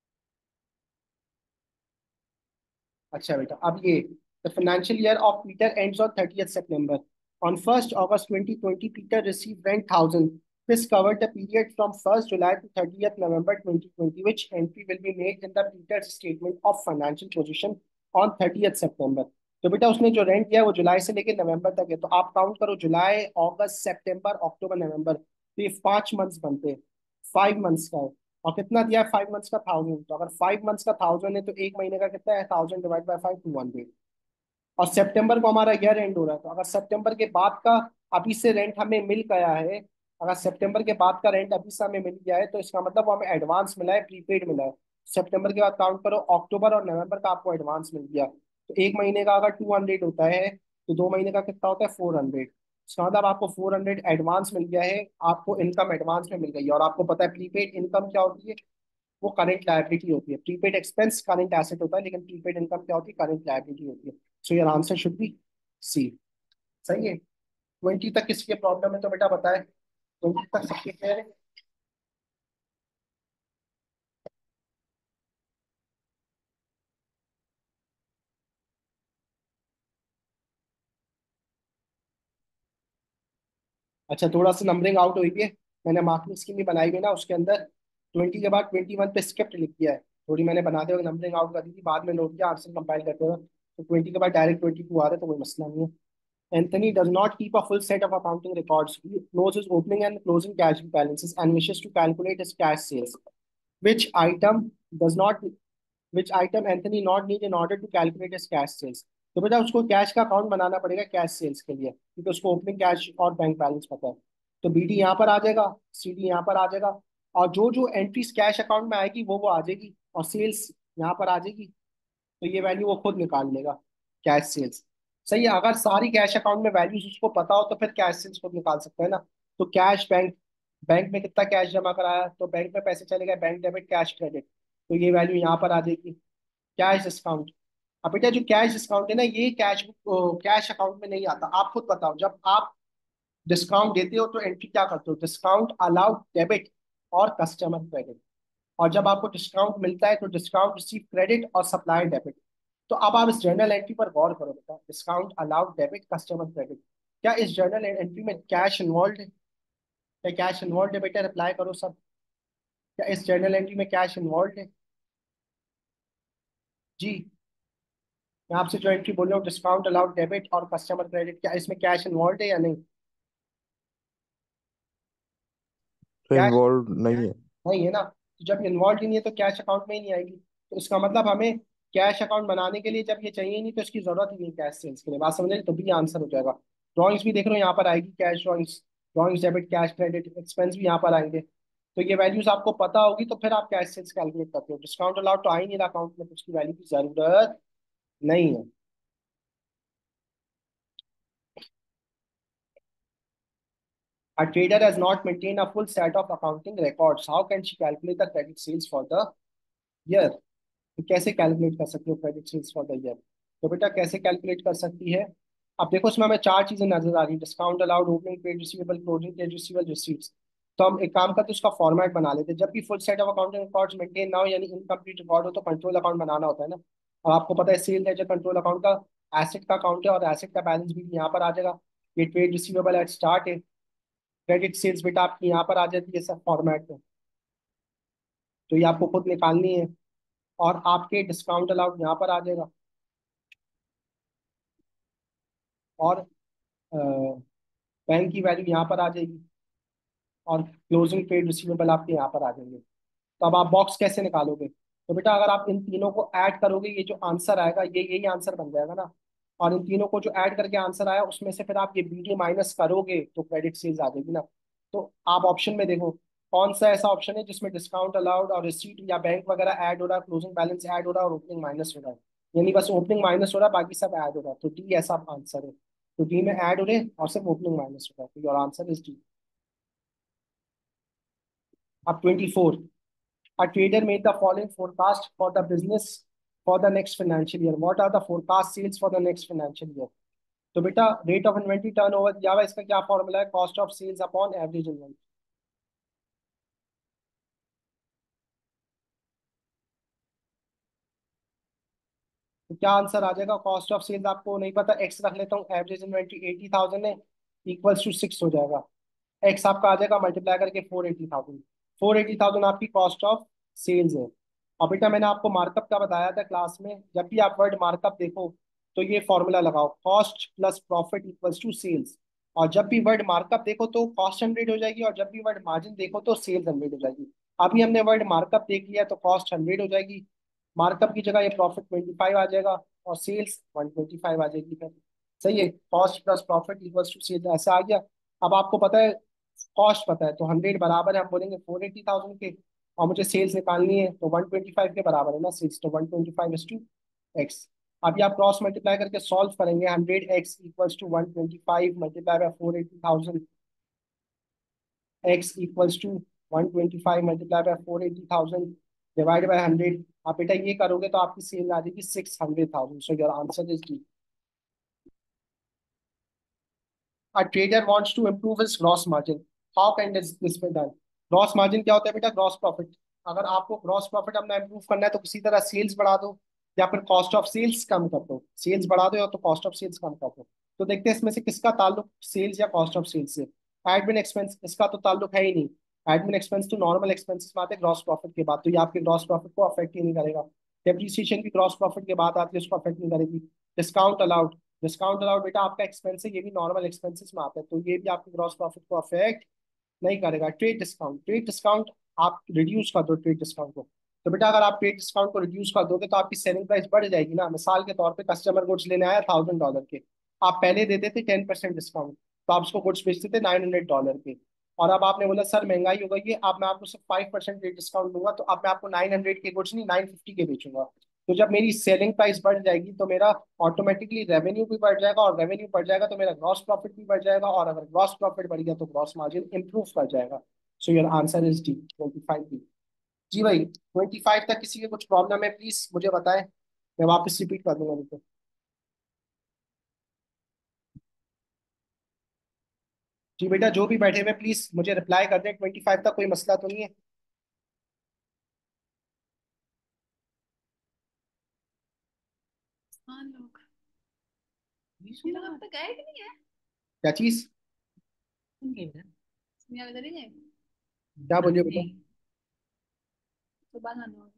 अच्छा बेटा, अब ये the financial year of Peter ends on 30th September. On 1st August 2020, Peter received rent 1,000. This covered the period from 1st July to 30th November 2020. Which entry will be made in the Peter's statement of financial position on 30th September? तो बेटा उसने जो rent दिया है वो जुलाई से लेकर नवंबर तक है, तो आप काउंट करो, जुलाई अगस्त सितंबर अक्टूबर नवंबर, तो ये 5 मंथ्स बनते हैं। 5 मंथ्स का है, और कितना दिया है 5 मंथ्स का? 1,000। तो अगर 5 मंथ्स का 1,000 है तो एक महीने का कितना है? 1,000 डिवाइड बाई 5, 200। और सितंबर को हमारा ईयर एंड हो रहा है, तो अगर सितंबर के बाद का अभी से रेंट हमें मिल गया है अगर सितंबर के बाद का रेंट अभी से हमें मिल गया है तो इसका मतलब वो हमें एडवांस मिला है, प्रीपेड मिला है। सितंबर के बाद काउंट करो, अक्टूबर और नवंबर का आपको एडवांस मिल गया। तो एक महीने का अगर 200 होता है तो 2 महीने का कितना होता है? 400। इसका मतलब आपको 400 एडवांस मिल गया है, आपको इनकम एडवांस में मिल गई है। और आपको पता है प्रीपेड इनकम क्या होती है? वो करंट लायबिलिटी होती है। प्रीपेड एक्सपेंस करंट एसेट होता है, लेकिन प्रीपेड इनकम क्या होती है? करंट लायबिलिटी होती है। So your answer should be C. सही है। 20 तक किसकी प्रॉब्लम है तो बेटा बताए। 20 तक सबके क्लियर है? अच्छा, थोड़ा सा नंबरिंग आउट हुई है। मैंने मार्किंग स्कीम भी बनाई हुई ना, उसके अंदर 20 के बाद 21 पे स्किप्ट लिख दिया है। थोड़ी मैंने बनाते हुए नंबरिंग आउट कर दी थी, बाद में नोट किया आंसर कंपाइल करते हुए, तो 20 के बाद डायरेक्ट 22 आ रहा है, तो कोई मसला नहीं है। Anthony does not keep a full set of accounting records. He knows his opening and closing cash balances and wishes to calculate his cash sales. Which item does not which item Anthony not need in order to calculate his cash sales? तो बेटा उसको cash का account बनाना पड़ेगा cash sales के लिए, क्योंकि उसको opening cash और बैंक बैलेंस पता है। तो बीडी यहाँ पर आ जाएगा, सीडी यहाँ पर आ जाएगा, और जो जो एंट्रीज कैश अकाउंट में आएगी वो आ जाएगी, और सेल्स यहाँ पर आ जाएगी। तो ये वैल्यू वो खुद निकाल लेगा, कैश सेल्स। सही है। अगर सारी कैश अकाउंट में वैल्यूज उसको पता हो तो फिर कैश सेल्स खुद निकाल सकता है ना। तो कैश बैंक, बैंक में कितना कैश जमा कराया तो बैंक में पैसे चले गए, बैंक डेबिट कैश क्रेडिट, तो ये वैल्यू यहाँ पर आ जाएगी। Cash discount. अब बेटा जो कैश डिस्काउंट है ना, ये कैश अकाउंट में नहीं आता। आप खुद बताओ, जब आप डिस्काउंट देते हो तो एंट्री क्या करते हो? डिस्काउंट अलाउड डेबिट और कस्टमर क्रेडिट। और जब आपको डिस्काउंट मिलता है तो डिस्काउंट रिसीव क्रेडिट और सप्लाई डेबिट। तो अब आप इस जर्नल एंट्री पर गौर करो बेटा, discount allowed debit customer credit, क्या इस जर्नल एंट्री में कैश इन्वॉल्व है? क्या कैश इन्वॉल्व है बेटा? रिप्लाई करो सब। क्या इस जर्नल एंट्री में कैश इन्वॉल्व है? जी, मैं आपसे जो एंट्री बोल रहा हूँ, डिस्काउंट अलाउड डेबिट और कस्टमर क्रेडिट, क्या इसमें कैश इन्वॉल्व है या नहीं? तो कैश इन्वॉल्व नहीं है। नहीं है ना, तो जब इन्वॉल्व ही नहीं है तो कैश अकाउंट में ही नहीं आएगी। तो इसका मतलब हमें कैश अकाउंट बनाने के लिए जब ये चाहिए ही नहीं तो इसकी जरूरत ही नहीं कैश सेल्स के लिए। बात समझे? तो भी आंसर हो जाएगा। ड्रॉइंग्स भी देख रहे हो यहाँ पर आएगी, cash drawings, drawings debit cash credit expense भी यहाँ पर आएंगे। तो ये वैल्यूज आपको पता होगी तो फिर आप कैश सेल्स कैलकुलेट करते हो। डिस्काउंट अलाउड तो आ ही नहीं रहा अकाउंट में, तो उसकी वैल्यू की जरूरत नहीं है। A trader has not maintained a full set of accounting records. How can she calculate the credit sales for the year? तो कैसे कैलकुलेट कर सकते हो credit sales for the year? तो बेटा कैसे कैलकुलेट कर सकती है? अब देखो इसमें हमें चार चीजें नजर आ रही है, discount allowed, opening trade receivable, closing trade receivable, receipts. तो हम एक काम करते हैं, उसका फॉर्मेट बना लेते हैं। जब भी full set of accounting records maintain ना हो, यानी इनकम्प्लीट रिकॉर्ड हो, तो कंट्रोल अकाउंट बनाना होता है ना। और आपको पता है सेल लेजर कंट्रोल अकाउंट का एसेट का अकाउंट है, और एसेट का बैलेंस भी यहाँ पर आ जाएगा। ये ट्रेड रिसीवेबल एट स्टार्ट है, क्रेडिट सेल्स बेटा आपकी यहाँ पर आ जाती है सब फॉर्मेट में। तो ये आपको खुद निकालनी है। और आपके डिस्काउंट अलाउड यहाँ पर आ जाएगा, और बैंक की वैल्यू यहाँ पर आ जाएगी, और क्लोजिंग ट्रेड रिसीवेबल आपके यहाँ पर आ जाएंगे। तो अब आप बॉक्स कैसे निकालोगे? तो बेटा अगर आप इन तीनों को ऐड करोगे, ये जो आंसर आएगा ये यही आंसर बन जाएगा ना। और इन तीनों को जो ऐड करके आंसर आया उसमें से फिर आप ये बीडी माइनस करोगे तो क्रेडिट सेल्स आ जाएगी ना। तो आप ऑप्शन में देखो, कौन सा ऐसा ऑप्शन है जिसमें डिस्काउंट अलाउड और रिसीट या बैंक वगैरह ऐड हो रहा है, क्लोजिंग बैलेंस ऐड हो रहा है और ओपनिंग माइनस हो रहा है। यानी बस ओपनिंग माइनस हो रहा है, बाकी सब ऐड हो रहा है। तो डी ऐसा आंसर है। तो डी में ऐड हो रहे हैं और सिर्फ ओपनिंग माइनस हो रहा है, तो योर आंसर इज डी। अब 24, a trader made the following forecast for the business for the next financial year. What are the forecast sales for the next financial year? तो बेटा रेट ऑफ इन्वेंट्री टर्नओवर दिया हुआ है, इसका क्या formula है? Cost of sales upon average inventory. तो क्या आंसर आ जाएगा? कॉस्ट ऑफ सेल्स आपको नहीं पता, एक्स रख लेता हूँ, एवरेज इन्वेंट्री 80,000 है, इक्वल्स टू 6 हो जाएगा। एक्स आपका आ जाएगा मल्टीप्लाई करके 480,000। 480,000 आपकी कॉस्ट ऑफ सेल्स है। और बेटा मैंने आपको मार्कअप का बताया था क्लास में, जब भी आप वर्ड मार्कअप देखो तो ये फॉर्मूला लगाओ, cost plus profit equals to sales. और जब भी वर्ड मार्कअप देखो तो कॉस्ट 100 हो जाएगी, और जब भी वर्ड मार्जिन देखो तो सेल्स 100 हो जाएगी। अभी हमने वर्ड मार्कअप देख लिया तो कॉस्ट 100 हो जाएगी, मार्कअप की जगह ये प्रॉफिट 25 आ जाएगा, और सेल्स 125 आ जाएगी फिर। सही है, cost plus profit equals to sales ऐसा आ गया। अब आपको पता है कॉस्ट पता है, तो 100 बराबर है, हम बोलेंगे 480,000 के, और मुझे सेल्स निकालनी है तो 125 के बराबर है ना सेल्स, तो 125 = x। अभी आप क्रॉस मल्टीप्लाई करके सॉल्व करेंगे, 100x = 125 multiply by 480,000, x = 125 multiply by 480,000 divide by 100। आप बेटा ये करोगे तो आपकी सेल आ जाएगी 600,000। So your answer is D. A trader wants to improve his gross margin. How can this be done? Gross margin क्या होता है बेटा? Gross profit. अगर आपको ग्रॉस प्रॉफिट अपना इंप्रूव करना है तो किसी तरह सेल्स बढ़ा दो, या फिर कॉस्ट ऑफ सेल्स कम कर दो। सेल्स बढ़ा दो या तो कॉस्ट ऑफ सेल्स कम कर दो। तो देखते हैं इसमें से किसका ताल्लुक सेल्स या कॉस्ट ऑफ सेल्स से। एडमिन एक्सपेंस, इसका तो ताल्लुक है ही नहीं। एडमिन एक्सपेंस तो नॉर्मल एक्सपेंसेस में आते हैं ग्रॉस प्रॉफिट के बाद, तो ये आपके ग्रॉस प्रॉफिट को अफेक्ट ही नहीं करेगा। डेप्रिसिएशन की ग्रॉस प्रॉफिट के बाद आती है, उसको अफेक्ट नहीं करेगी। डिस्काउंट अलाउड, डिस्काउंट अलाउड बेटा आपका एक्सपेंस है, ये भी नॉर्मल एक्सपेंसेस में आता है, तो ये भी आपके ग्रॉस प्रॉफिट को अफेक्ट नहीं करेगा। ट्रेड डिस्काउंट, ट्रेड डिस्काउंट आप रिड्यूस कर दो ट्रेड डिस्काउंट को। तो बेटा अगर आप ट्रेड डिस्काउंट को रिड्यूस कर दोगे तो आपकी सेलिंग प्राइस बढ़ जाएगी ना। मिसाल के तौर पे कस्टमर गुड्स लेने आया $1,000 के, आप पहले देते थे 10% डिस्काउंट, तो आप उसको गुड्स बेचते थे $900 के। और अब आपने बोला सर महंगाई हो गई है, अब मैं आपको सिर्फ 5% रेट डिस्काउंट दूंगा, तो अब मैं आपको 900 के गुड्स नहीं 950 के बेचूंगा। तो जब मेरी सेलिंग प्राइस बढ़ जाएगी तो मेरा ऑटोमेटिकली रेवेन्यू भी बढ़ जाएगा, और रेवेन्यू बढ़ जाएगा तो मेरा ग्रॉस प्रॉफिट भी बढ़ जाएगा, और अगर ग्रॉस प्रॉफिट बढ़ गया तो ग्रॉस मार्जिन इंप्रूव कर जाएगा। So your answer is D, 25 B. जी भाई, 25 तक किसी के कुछ प्रॉब्लम है प्लीज मुझे बताएं, मैं वापस रिपीट कर दूंगा उनको। जी बेटा जो भी बैठे हुए प्लीज मुझे रिप्लाई कर दें, 25 तक कोई मसला तो नहीं है? हाँ लोग ये लोग अब तक गए कि नहीं है? क्या चीज? सुनिया उधर ही है। क्या बोलिए बेटा? नहीं, सुबह ना लो।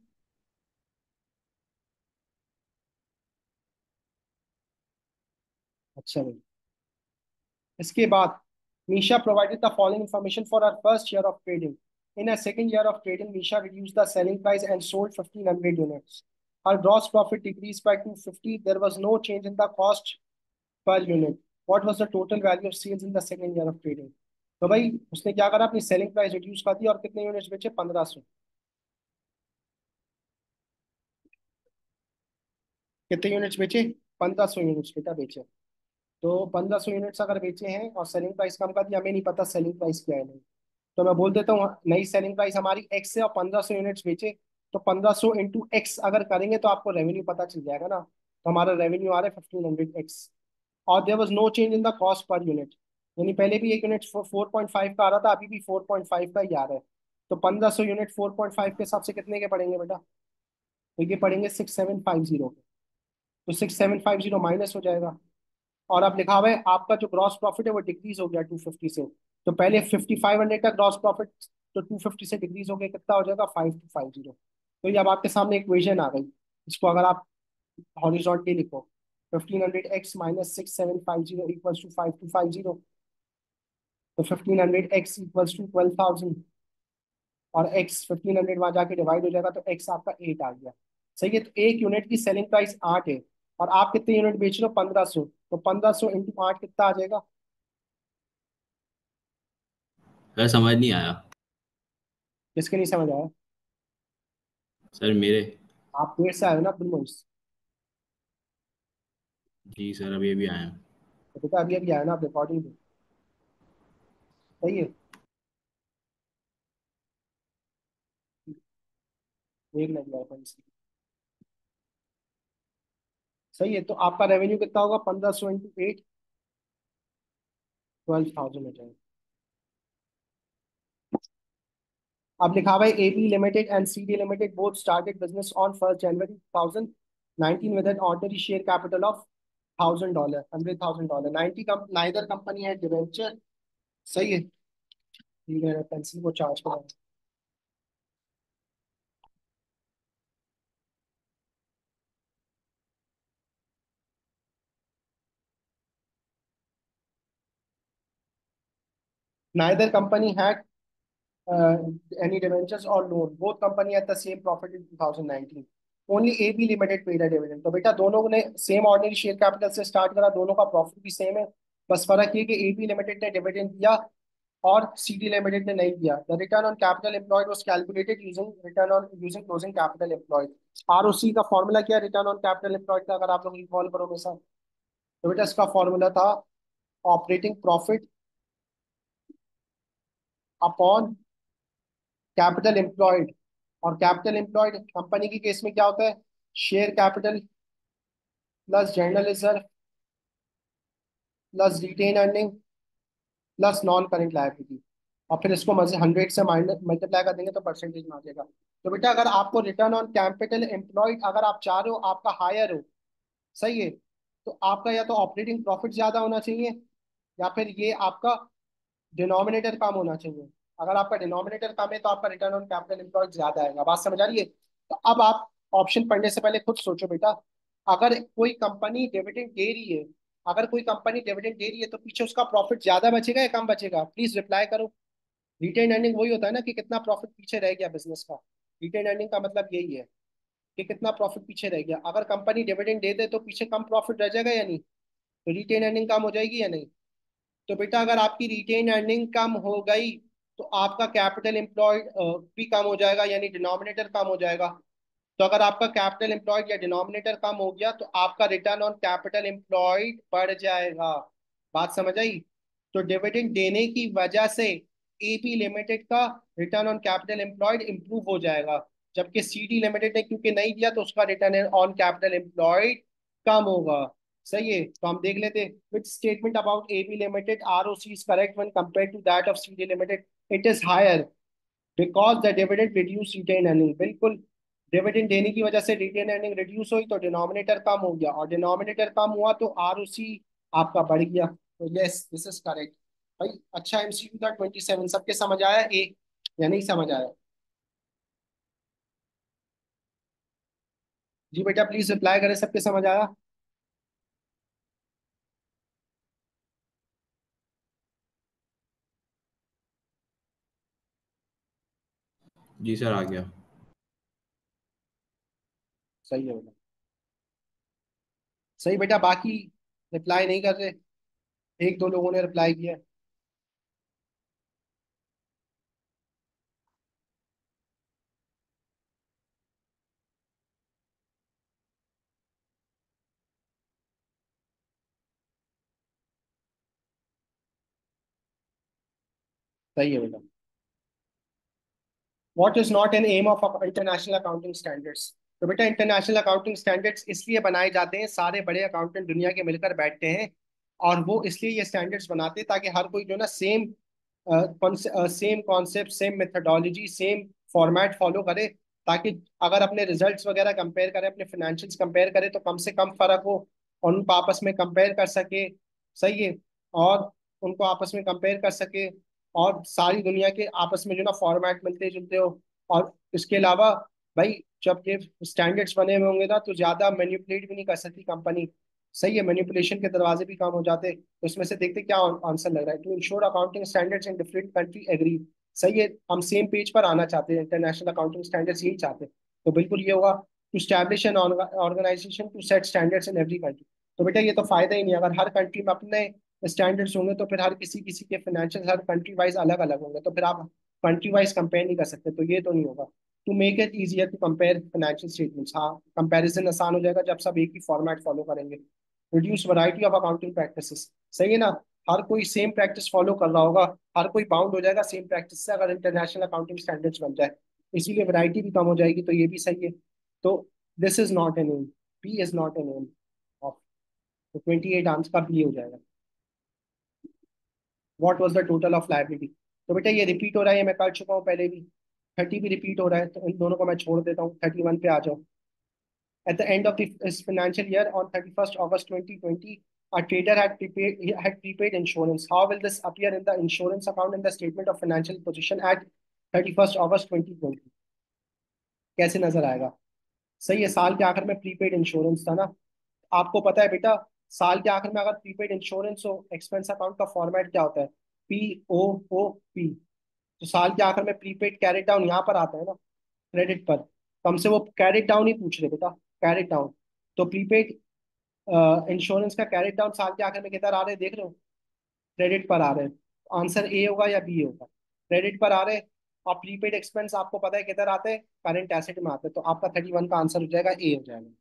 अच्छा भाई, इसके बाद Misha provided the following information for her first year of trading. In her second year of trading, Misha reduced the selling price and sold 1,500 units. Her gross profit decreased by 250. There was no change in the cost per unit. What was the total value of sales in the second year of trading? तो भाई उसने क्या करा, अपनी selling price reduce कर दी और कितने units बेचे? 1,500। कितने यूनिट्स बेचे? 1,500 यूनिट्स बेटा बेचे। तो 1,500 यूनिट्स अगर बेचे हैं और सेलिंग प्राइस कम कर दी, हमें नहीं पता सेलिंग प्राइस क्या है नहीं, तो मैं बोल देता हूँ नई सेलिंग प्राइस हमारी एक्स है और 1,500 यूनिट्स बेचे, तो 1,500 इंटू एक्स अगर करेंगे तो आपको रेवेन्यू पता चल जाएगा ना। तो हमारा रेवेन्यू आ रहा है 1,500x। और there was no change in the cost per unit, यानी पहले भी एक यूनिट 4.5 का आ रहा था, अभी भी 4.5 का ही आ रहा है। तो 1,500 यूनिट 4.5 के हिसाब से कितने के पड़ेंगे बेटा? तो ये पड़ेंगे 6,750 के। तो 6,750 माइनस हो जाएगा। और अब लिखा हुआ है आपका जो ग्रॉस प्रॉफिट है वो डिक्रीज हो गया 250 से। तो पहले 5,500 का ग्रॉस प्रॉफिट, तो 250 से डिक्रीज हो गया, कितना हो जाएगा? 5,250। तो ये अब आपके सामने इक्वेशन आ गई। इसको अगर आप हॉरिजॉन्टली लिखो, 1,500x माइनस 6,750 इक्वल्स टू 5,250। तो 1,500x = 12,000, और x 1,500 वहां जाके डिवाइड हो जाएगा, तो x आपका 8 आ गया। सही है, तो एक यूनिट की सेलिंग प्राइस 8 है, और आप कितने यूनिट बेच रहे हो? 1,500। तो 1,500 इंटू 8 कितना आ जाएगा? सर समझ नहीं आया। किसके नहीं समझ आया? सर मेरे। आप देर से आए हो ना अब्दुल मोइस। जी सर अभी अभी आया हूँ। तो बेटा अभी अभी आया ना, आप रिकॉर्डिंग पे। सही है, देख लग जाए अपन से। सही है, तो आपका रेवेन्यू कितना होगा? 1,500 इंटू 8, 12,000 हो जाएगा। अब लिखा हुआ है AB limited and CD limited both started business on 1 January 2019 with an ordinary share capital of $1,000, $100,000। 90 कम नाइदर कंपनी है डिवेंचर। सही है, ठीक है, पेंसिल को चार्ज करा। Neither company had any debentures or loan. Both company had the same profit in 2019. Only AB Limited paid a dividend. तो बेटा दोनों ने सेम ऑर्डिनरी शेयर कैपिटल से स्टार्ट करा, दोनों का प्रॉफिट भी सेम है, बस फर्क ये कि AB लिमिटेड ने डिविडेंड दिया और सीडी लिमिटेड ने नहीं किया। The return on capital employed was calculated using return on using closing capital employed. ROC का फॉर्मूला क्या है रिटर्न ऑन कैपिटल एम्प्लॉयड का, अगर आप लोग रिकॉल करो मेरे साथ, तो बेटा इसका फॉर्मूला था operating profit upon capital employed. और कैपिटल एम्प्लॉयड कंपनी की केस में क्या होता है, share capital plus general reserve plus retained earning plus non current liability. और फिर इसको मजे 100 से माइनस मल्टीप्लाई कर देंगे तो परसेंटेज में आ जाएगा। तो बेटा अगर आपको रिटर्न ऑन कैपिटल एम्प्लॉयड अगर आप चाह रहे हो आपका हायर हो, सही है, तो आपका या तो ऑपरेटिंग प्रॉफिट ज्यादा होना चाहिए या फिर ये आपका डिनोमिनेटर कम होना चाहिए। अगर आपका डिनोमिनेटर कम है तो आपका रिटर्न ऑन कैपिटल एम्प्लॉयड ज्यादा आएगा। बात समझ आ रही है? तो अब आप ऑप्शन पढ़ने से पहले खुद सोचो बेटा, अगर कोई कंपनी डिविडेंड दे रही है, अगर कोई कंपनी डिविडेंड दे रही है तो पीछे उसका प्रॉफिट ज्यादा बचेगा या कम बचेगा? प्लीज रिप्लाई करो। रिटेन अर्निंग वही होता है ना कि कितना प्रॉफिट पीछे रह गया बिजनेस का। रिटेन अर्निंग का मतलब यही है कि कितना प्रॉफिट पीछे रह गया। अगर कंपनी डिविडेंड दे दे तो पीछे कम प्रॉफिट रह जाएगा या नहीं? तो रिटेन अर्निंग कम हो जाएगी या नहीं? तो बेटा अगर आपकी रिटेन अर्निंग कम हो गई तो आपका कैपिटल एम्प्लॉयड भी कम हो जाएगा, यानी डिनोमिनेटर कम हो जाएगा। तो अगर आपका कैपिटल एम्प्लॉयड या डिनोमिनेटर कम हो गया तो आपका रिटर्न ऑन कैपिटल एम्प्लॉयड बढ़ जाएगा। बात समझ आई? तो डिविडेंड देने की वजह से एपी लिमिटेड का return on capital employed improve हो जाएगा, जबकि सीडी लिमिटेड ने क्योंकि नहीं दिया तो उसका रिटर्न ऑन कैपिटल एम्प्लॉयड कम होगा। सही है, तो हम देख लेते हैं which statement about AP limited ROC is correct when compared to that of CD limited. It is higher because the dividend reduce retained earning. बिल्कुल, डिविडेंड देने की वजह से रिटेन अर्निंग रिड्यूस हुई तो डिनोमिनेटर कम हो गया, और डिनोमिनेटर कम हुआ तो आरओसी आपका बढ़ गया। तो यस दिस इज करेक्ट। भाई अच्छा एमसीक्यू था 27। सबके समझ आया ए या नहीं समझ आया? जी बेटा प्लीज रिप्लाई करें, सबके समझ आया? जी सर आ गया। सही है बेटा, सही बेटा। बाकी रिप्लाई नहीं कर रहे, एक दो लोगों ने रिप्लाई किया। सही है बेटा। What is not an aim of international accounting standards? तो बेटा इंटरनेशनल अकाउंटिंग स्टैंडर्ड्स इसलिए बनाए जाते हैं, सारे बड़े अकाउंटेंट दुनिया के मिलकर बैठते हैं और वो इसलिए ये स्टैंडर्ड्स बनाते हैं ताकि हर कोई जो ना same same concept same methodology same format follow करे, ताकि अगर अपने रिजल्ट्स वगैरह कंपेयर करें, अपने फाइनेंशियल्स कंपेयर करें तो कम से कम फर्क हो और उनको आपस में कंपेयर कर सके। सही है, और उनको आपस में कंपेयर कर सके और सारी दुनिया के आपस में जो ना फॉर्मेट मिलते जुलते हो। और इसके अलावा भाई जब ये स्टैंडर्ड्स बने हुए होंगे ना तो ज्यादा मैनिपुलेट भी नहीं कर सकती कंपनी। सही है, मैनिपुलेशन के दरवाजे भी काम हो जाते। तो इसमें से देखते क्या आंसर लग रहा है। To ensure accounting standards in different country agree. सही है, हम सेम पेज पर आना चाहते हैं, इंटरनेशनल अकाउंटिंग स्टैंडर्ड्स यही चाहते हैं। तो बिल्कुल ये होगा to establish an organisation to set standards in every country. तो बेटा ये तो फायदा ही नहीं, अगर हर कंट्री में अपने स्टैंडर्ड्स होंगे तो फिर हर किसी किसी के फाइनेंशियल हर कंट्री वाइज अलग अलग होंगे, तो फिर आप कंट्री वाइज कंपेयर नहीं कर सकते, तो ये तो नहीं होगा। To make it easier to compare financial statements, हाँ कंपैरिजन आसान हो जाएगा जब सब एक ही फॉर्मेट फॉलो करेंगे। Reduce variety of accounting practices. सही है ना, हर कोई सेम प्रैक्टिस फॉलो कर रहा होगा, हर कोई बाउंड हो जाएगा सेम प्रैक्टिस से अगर इंटरनेशनल अकाउंटिंग स्टैंडर्ड्स बन जाए, इसीलिए वैरायटी भी कम हो जाएगी, तो ये भी सही है। तो this is not an aim, B is not an aim of. तो 28 आंसर का बी हो जाएगा। What was the total of liability? तो बेटा ये रिपीट हो रहा है, ये मैं कर चुका हूँ पहले भी। 30 भी रिपीट हो रहा है, तो इन दोनों को मैं छोड़ देता हूँ, 31 पे आ जाओ। At the end of this financial year, on 31st August 2020, a trader had prepaid insurance. How will this appear in the insurance account in the statement of financial position at 31st August 2020? कैसे नजर आएगा? सही है, साल के आखिर में prepaid insurance था ना। आपको पता है बेटा, साल के आखिर में अगर प्रीपेड इंश्योरेंस हो, एक्सपेंस अकाउंट का फॉर्मेट क्या होता है? POOP। तो साल के आखिर में प्रीपेड कैरेट डाउन यहाँ पर आता है ना, क्रेडिट पर। तो हमसे वो कैरेट डाउन ही पूछ रहे बेटा, कैरेट डाउन। तो प्रीपेड इंश्योरेंस का कैरेट डाउन साल के आखिर में किधर आ रहे हैं देख रहे हो? क्रेडिट पर आ रहे हैं। आंसर ए होगा या बी होगा? क्रेडिट पर आ रहे, और प्रीपेड एक्सपेंस आपको पता है किधर आते हैं, करंट एसेट में आते हैं, तो आपका 31 का आंसर हो जाएगा ए हो जाएगा।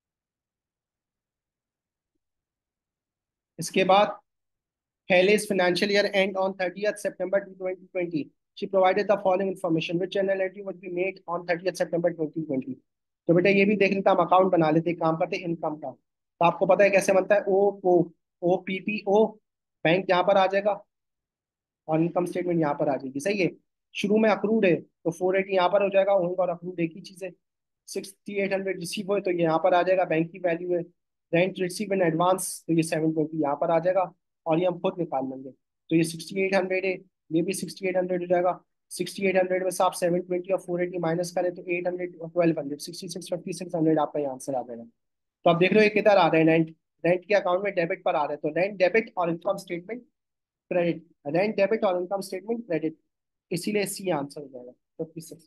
इसके बाद Haley's financial year end on 30th September 2020. She provided the following information. Which journal entry would be made on 30th September 2020? तो बेटा ये भी देख लेते, हम अकाउंट बना लेते, एक काम करते इनकम का। तो आपको पता है कैसे बनता है, O P P O, bank यहाँ पर आ जाएगा और इनकम स्टेटमेंट यहाँ पर आ जाएगी, सही है। शुरू में अक्रूड है तो 480 यहाँ पर हो जाएगा, ओइंग और अक्रूड एक ही चीज है। 6800 रिसीव हुए तो ये यहाँ पर आ जाएगा, बैंक की वैल्यू है। रेंट रिसीव इन एडवांस तो ये 720 यहाँ पर आ जाएगा, और ये हम खुद निकाल लेंगे। तो ये 6800 है, ये भी 6800 हो जाएगा। 6800 में से आप 720 और 480 माइनस करें तो 800 और 1200, 66 आपका ये आंसर आ जाएगा। तो आप देख रहे हो ये किधर आ रहे हैं, रेंट, रेंट के अकाउंट में डेबिट पर आ रहे हैं, तो रेंट डेबिट और income statement credit, rent debit और इनकम स्टेटमेंट क्रेडिट, इसीलिए सी आंसर हो जाएगा। तो किस सकते,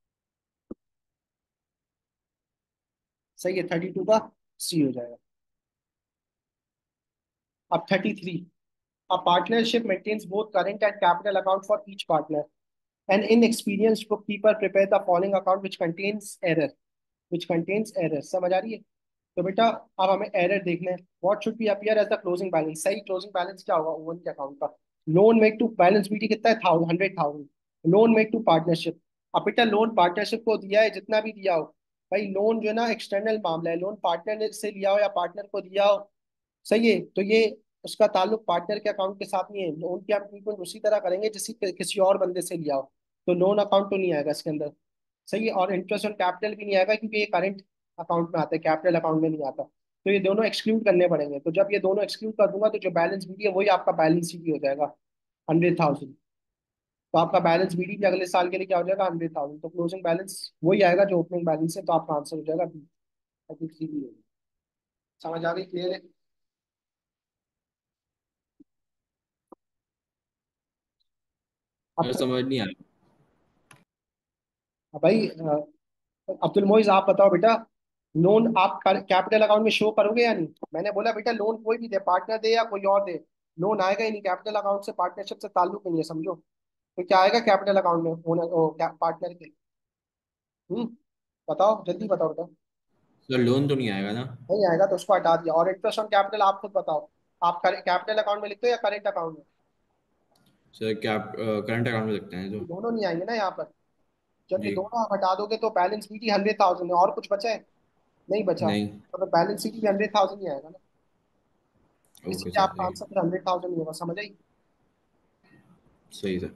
सही है, 32 का सी हो जाएगा। अब 33, a partnership maintains both current and capital account for each partner. An inexperienced bookkeeper prepare the following account which contains error, which contains error, समझ आ रही है? तो बेटा अब हमें एरर देखना है। What should be appear as the closing balance, सही क्लोजिंग बैलेंस क्या होगा ओवन के अकाउंट का? लोन मेक टू, बैलेंस बीटी कितना है, 100,000, लोन मेक टू पार्टनरशिप। अब बेटा लोन पार्टनरशिप को दिया है जितना भी दिया हो, भाई लोन जो है ना एक्सटर्नल मामला है, लोन पार्टनर से लिया हो या पार्टनर को दिया हो, सही है, तो ये उसका ताल्लुक पार्टनर के अकाउंट के साथ नहीं है, लोन की आप ट्रीटमेंट उसी तरह करेंगे जैसे किसी और बंदे से लिया हो। तो लोन अकाउंट तो नहीं आएगा इसके अंदर, सही है, और इंटरेस्ट ऑन कैपिटल भी नहीं आएगा क्योंकि ये करंट अकाउंट में आता है, कैपिटल अकाउंट में नहीं आता। तो ये दोनों एक्सक्लूड करने पड़ेंगे, तो जब ये दोनों एक्सक्लूड कर दूंगा तो जो बैलेंस बीडी है वही आपका बैलेंस शीट हो जाएगा, 100,000। तो आपका बैलेंस बीडी भी अगले साल के लिए क्या हो जाएगा, 100,000। तो क्लोजिंग बैलेंस वही आएगा जो ओपनिंग बैलेंस है, तो आपका आंसर हो जाएगा बी, 33 भी होगा। समझ आ गई, क्लियर है? मेरे अब समझ नहीं आया। भाई अब्दुल मोइज आप बताओ बेटा, लोन आप कैपिटल अकाउंट में शो करोगे या नहीं? मैंने बोला बेटा लोन कोई भी दे, पार्टनर दे या कोई और दे, लोन आएगा ही नहीं, कैपिटल अकाउंट से पार्टनरशिप से ताल्लुक नहीं है, समझो। तो क्या आएगा कैपिटल अकाउंट में, ओनर पार्टनर के? हम्म, बताओ जल्दी बताओ बेटा। सर लोन तो नहीं आएगा ना? नहीं आएगा तो उसको हटा दिया। और इंटरेस्ट ऑन कैपिटल आप खुद बताओ, आप कैपिटल अकाउंट में लिखते हो या करेंट अकाउंट में? सर क्या करंट अकाउंट में लगते हैं तो? दोनों नहीं आएंगे ना यहाँ पर। जब ये जी। दोनों आप हटा दोगे तो बैलेंस बीटी 100,000 है, और कुछ बचा है? नहीं बचा, नहीं। तो बैलेंस शीट भी 100,000 ही आएगा ना, ओके इसीलिए सर, आपका सही। आंसर फिर 100,000 ही होगा, समझ आई? सही sir.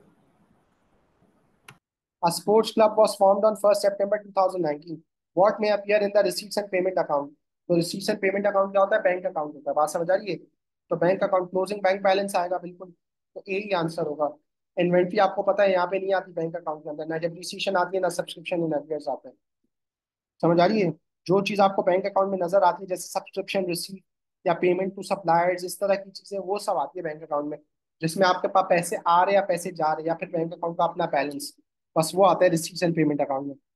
A sports club was formed on 1st September 2019. What may appear in the receipts and payment account? तो receipts and payment account क्या होता है, बैंक अकाउंट होता है, बात समझ आ रही है? तो bank account closing bank balance आएगा बिल्कुल, तो ए ही आंसर होगा। इन्वेंट्री आपको पता है यहाँ पे नहीं आती बैंक अकाउंट के अंदर, ना डेप्रिसिएशन आती है ना सब्सक्रिप्शन इन अरियर्स आते हैं, समझ आ रही है? जो चीज आपको बैंक अकाउंट में नजर आती है जैसे सब्सक्रिप्शन रिसीट या पेमेंट टू सप्लायर्स, इस तरह की चीजें वो सब आती है बैंक अकाउंट में, जिसमें आपके पास पैसे आ रहे या पैसे जा रहे या फिर बैंक अकाउंट का अपना बैलेंस, बस वो आता है रिसीट्स एंड पेमेंट अकाउंट में।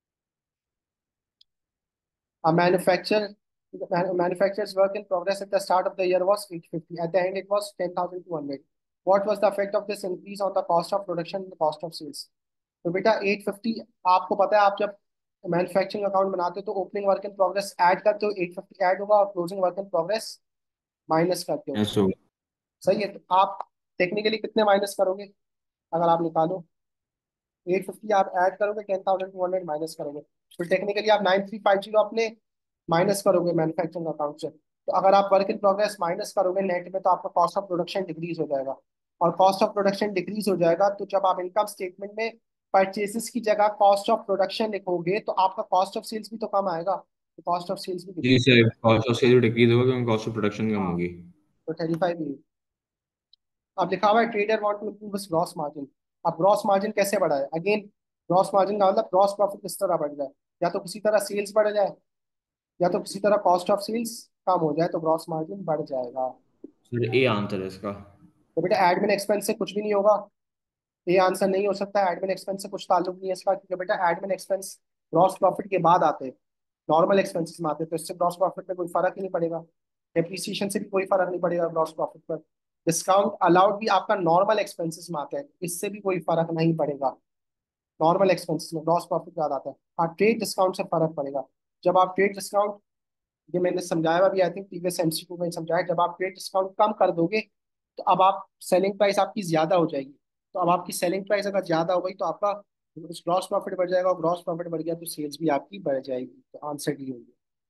A manufacturer's work in progress at the start of the year was 850. At the end, it was 10,200. What was the effect of this increase on the cost of production and the cost of sales? तो बेटा 850, आपको पता है आप जब manufacturing account बनाते हो तो opening work in progress add करते हो, 850 ऐड होगा, और closing work in progress minus करते हो, ऐसा होगा। सही है। तो आप टेक्निकली कितने माइनस करोगे, अगर आप निकालो 850 आप ऐड करोगे, 10,200 माइनस करोगे, फिर टेक्निकली आप 9350 अपने माइनस करोगे मैन्युफैक्चरिंग अकाउंट से। तो अगर आप वर्क इन प्रोग्रेस माइनस करोगे नेट में तो आपका कॉस्ट ऑफ प्रोडक्शन डिक्रीज हो जाएगा, और कॉस्ट ऑफ प्रोडक्शन डिक्रीज हो जाएगा तो जब आप इनकम स्टेटमेंट में परचेजेस की जगह कॉस्ट ऑफ प्रोडक्शन लिखोगे तो आपका कॉस्ट ऑफ सेल्स भी तो कम आएगा, तो कॉस्ट ऑफ सेल्स भी जी decrease. Sir, cost of sale decrease होगा क्योंकि कॉस्ट ऑफ प्रोडक्शन कम हाँ, होगी। तो 35 भी। अब लिखा हुआ है trader want to improve his gross margin. अब ग्रॉस मार्जिन कैसे बढ़ाए, अगेन ग्रॉस मार्जिन का मतलब ग्रॉस प्रॉफिट किस तरह बढ़ जाए, या तो किसी तरह सेल्स बढ़ जाए या तो किसी तरह कॉस्ट ऑफ सेल्स कम हो जाए तो ग्रॉस मार्जिन बढ़ जाएगा। सर ए आंसर है इसका। तो बेटा एडमिन एक्सपेंस से कुछ भी नहीं होगा, ये आंसर नहीं हो सकता, एडमिन एक्सपेंस से कुछ ताल्लुक नहीं है इसका, क्योंकि बेटा एडमिन एक्सपेंस ग्रॉस प्रॉफिट के बाद आते हैं, नॉर्मल एक्सपेंसेस में आते हैं, तो इससे ग्रॉस प्रॉफिट पे कोई फर्क ही नहीं पड़ेगा, डेप्रिसिएशन से भी कोई फर्क नहीं पड़ेगा ग्रॉस प्रॉफिट पर। डिस्काउंट अलाउड भी आपका नॉर्मल एक्सपेंसेस में आता है, इससे भी कोई फर्क नहीं पड़ेगा। नॉर्मल एक्सपेंसेस में ग्रॉस प्रॉफिट ज्यादा आता है। हाँ, ट्रेड डिस्काउंट से फर्क पड़ेगा। जब आप ट्रेड डिस्काउंट, ये मैंने समझाया अभी, आई थिंक प्रीवियस एमसीक्यू में समझाया, जब आप ट्रेड डिस्काउंट कम कर दोगे तो अब आप सेलिंग प्राइस आपकी ज्यादा हो जाएगी। तो अब आपकी सेलिंग प्राइस अगर ज्यादा हो गई तो आपका ग्रॉस प्रॉफिट बढ़ जाएगा, और ग्रॉस प्रॉफिट बढ़ गया तो सेल्स भी आपकी बढ़ जाएगी। तो आंसर डी होगी।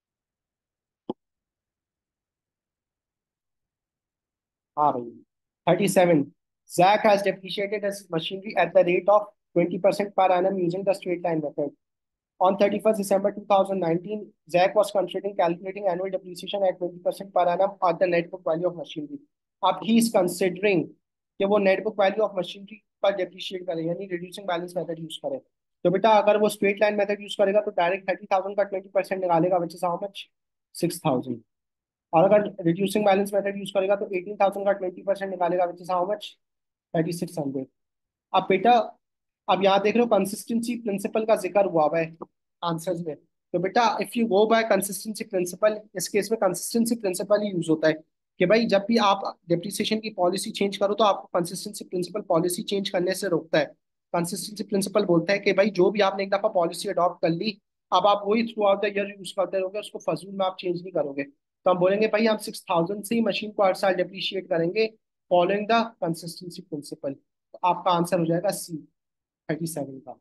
हाँ भाई। 37, Zach has depreciated his machinery at the rate of 20% per annum using the straight line method. On 31st December 2019, Zach was considering calculating annual depreciation at 20% per annum at the net book value of machinery. अब he is considering कि वो net book value of machinery पर depreciate करे, यानी reducing balance method use करे। तो बेटा अगर वो straight line method यूज करेगा तो डायरेक्ट 30,000 का 20% निकालेगा, which is how much? 6,000। और अगर रिड्यूसिंग बैलेंस मेथड यूज करेगा तो 18,000 का 20% निकालेगा, विच इज हाउ मच? 3,600। अब बेटा, अब यहाँ देख रहे हो कंसिस्टेंसी प्रिंसिपल का जिक्र हुआ है आंसर्स में। तो बेटा if you go by consistency principle, इस केस में कंसिस्टेंसी प्रिंसिपल ही यूज होता है कि भाई जब भी आप डिप्रिसिएशन की पॉलिसी चेंज करो तो आपको कंसिस्टेंसी प्रिंसिपल पॉलिसी चेंज करने से रोकता है। कंसिस्टेंसी प्रिंसिपल बोलता है कि भाई जो भी आपने एक दफा पॉलिसी अडॉप्ट कर ली, अब आप वही throughout the year use करते रहोगे, उसको फजूल में आप चेंज नहीं करोगे। तो हम बोलेंगे भाई हम 6,000 से ही मशीन को हर साल डिप्रिशिएट करेंगे, फॉलोइंग द कंसिस्टेंसी प्रिंसिपल। तो आपका आंसर हो जाएगा सी, 37 का।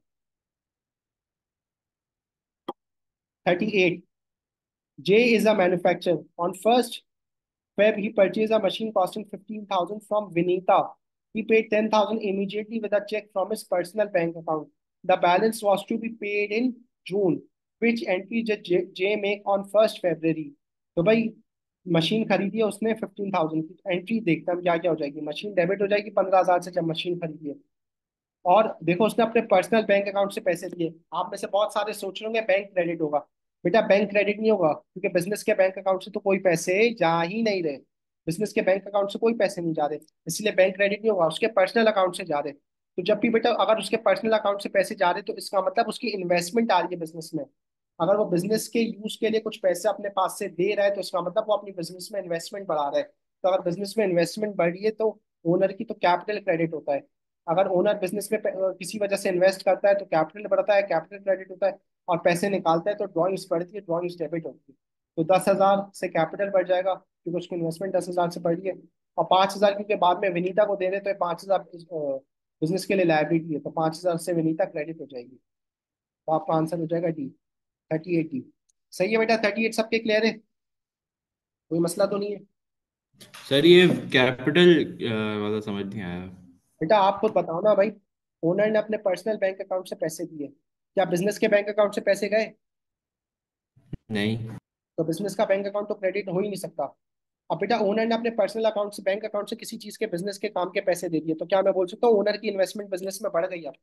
38, J is a manufacturer. On 1st Feb, he purchased a machine costing 15,000 from Vinita. He paid 10,000 immediately with a check from his personal bank account. The balance was to be paid in June. Which entry did J make on 1st February? तो भाई machine खरीदी है उसने 15,000 की, entry देखते हैं हम क्या क्या हो जाएगी। मशीन डेबिट हो जाएगी 15,000 से जब मशीन खरीदी है। और देखो उसने अपने पर्सनल बैंक अकाउंट से पैसे दिए। आप में से बहुत सारे सोच रहे होंगे बैंक क्रेडिट होगा। बेटा बैंक क्रेडिट नहीं होगा, क्योंकि बिजनेस के बैंक अकाउंट से तो कोई पैसे जा ही नहीं रहे। बिजनेस के बैंक अकाउंट से कोई पैसे नहीं जा रहे, इसलिए बैंक क्रेडिट नहीं होगा, उसके पर्सनल अकाउंट से जा रहे। तो जब भी बेटा अगर उसके पर्सनल अकाउंट से पैसे जा रहे तो इसका मतलब उसकी इन्वेस्टमेंट आ रही है बिजनेस में। अगर वो बिजनेस के यूज के लिए कुछ पैसे अपने पास से दे रहा है तो इसका मतलब वो अपनी बिजनेस में इन्वेस्टमेंट बढ़ा रहा है। तो अगर बिजनेस में इन्वेस्टमेंट बढ़ी है तो ओनर की तो कैपिटल क्रेडिट होता है। अगर ओनर बिजनेस में किसी वजह से इन्वेस्ट करता है तो कैपिटल बढ़ता है, कैपिटल क्रेडिट होता है। और पैसे निकालता है तो ड्रॉइंग्स बढ़ती है, ड्रॉइंग्स डेबिट होती है। तो 10,000 से कैपिटल बढ़ जाएगा क्योंकि उसकी इन्वेस्टमेंट 10,000 से बढ़ी है। और 5,000 क्योंकि बाद में विनीता को दे रहे तो 5,000 बिजनेस के लिए लाइबिलिटी है, तो 5,000 से विनीता क्रेडिट हो जाएगी। तो आपका आंसर हो जाएगा डी, 38 डी। सही है बेटा, 38 सबके क्लियर है, कोई मसला तो नहीं है? सर ये कैपिटल वाला समझ नहीं आया। बेटा आप खुद बताओ ना भाई, ओनर ने अपने पर्सनल बैंक अकाउंट से पैसे दिए, क्या बिजनेस के बैंक अकाउंट से पैसे गए? नहीं। तो बिजनेस का बैंक अकाउंट तो क्रेडिट हो ही नहीं सकता। अब बेटा ओनर ने अपने पर्सनल अकाउंट से, बैंक अकाउंट से किसी चीज के बिजनेस के काम के पैसे दे दिए, तो क्या मैं बोल सकता हूँ ओनर की इन्वेस्टमेंट बिजनेस में बढ़ गई? अब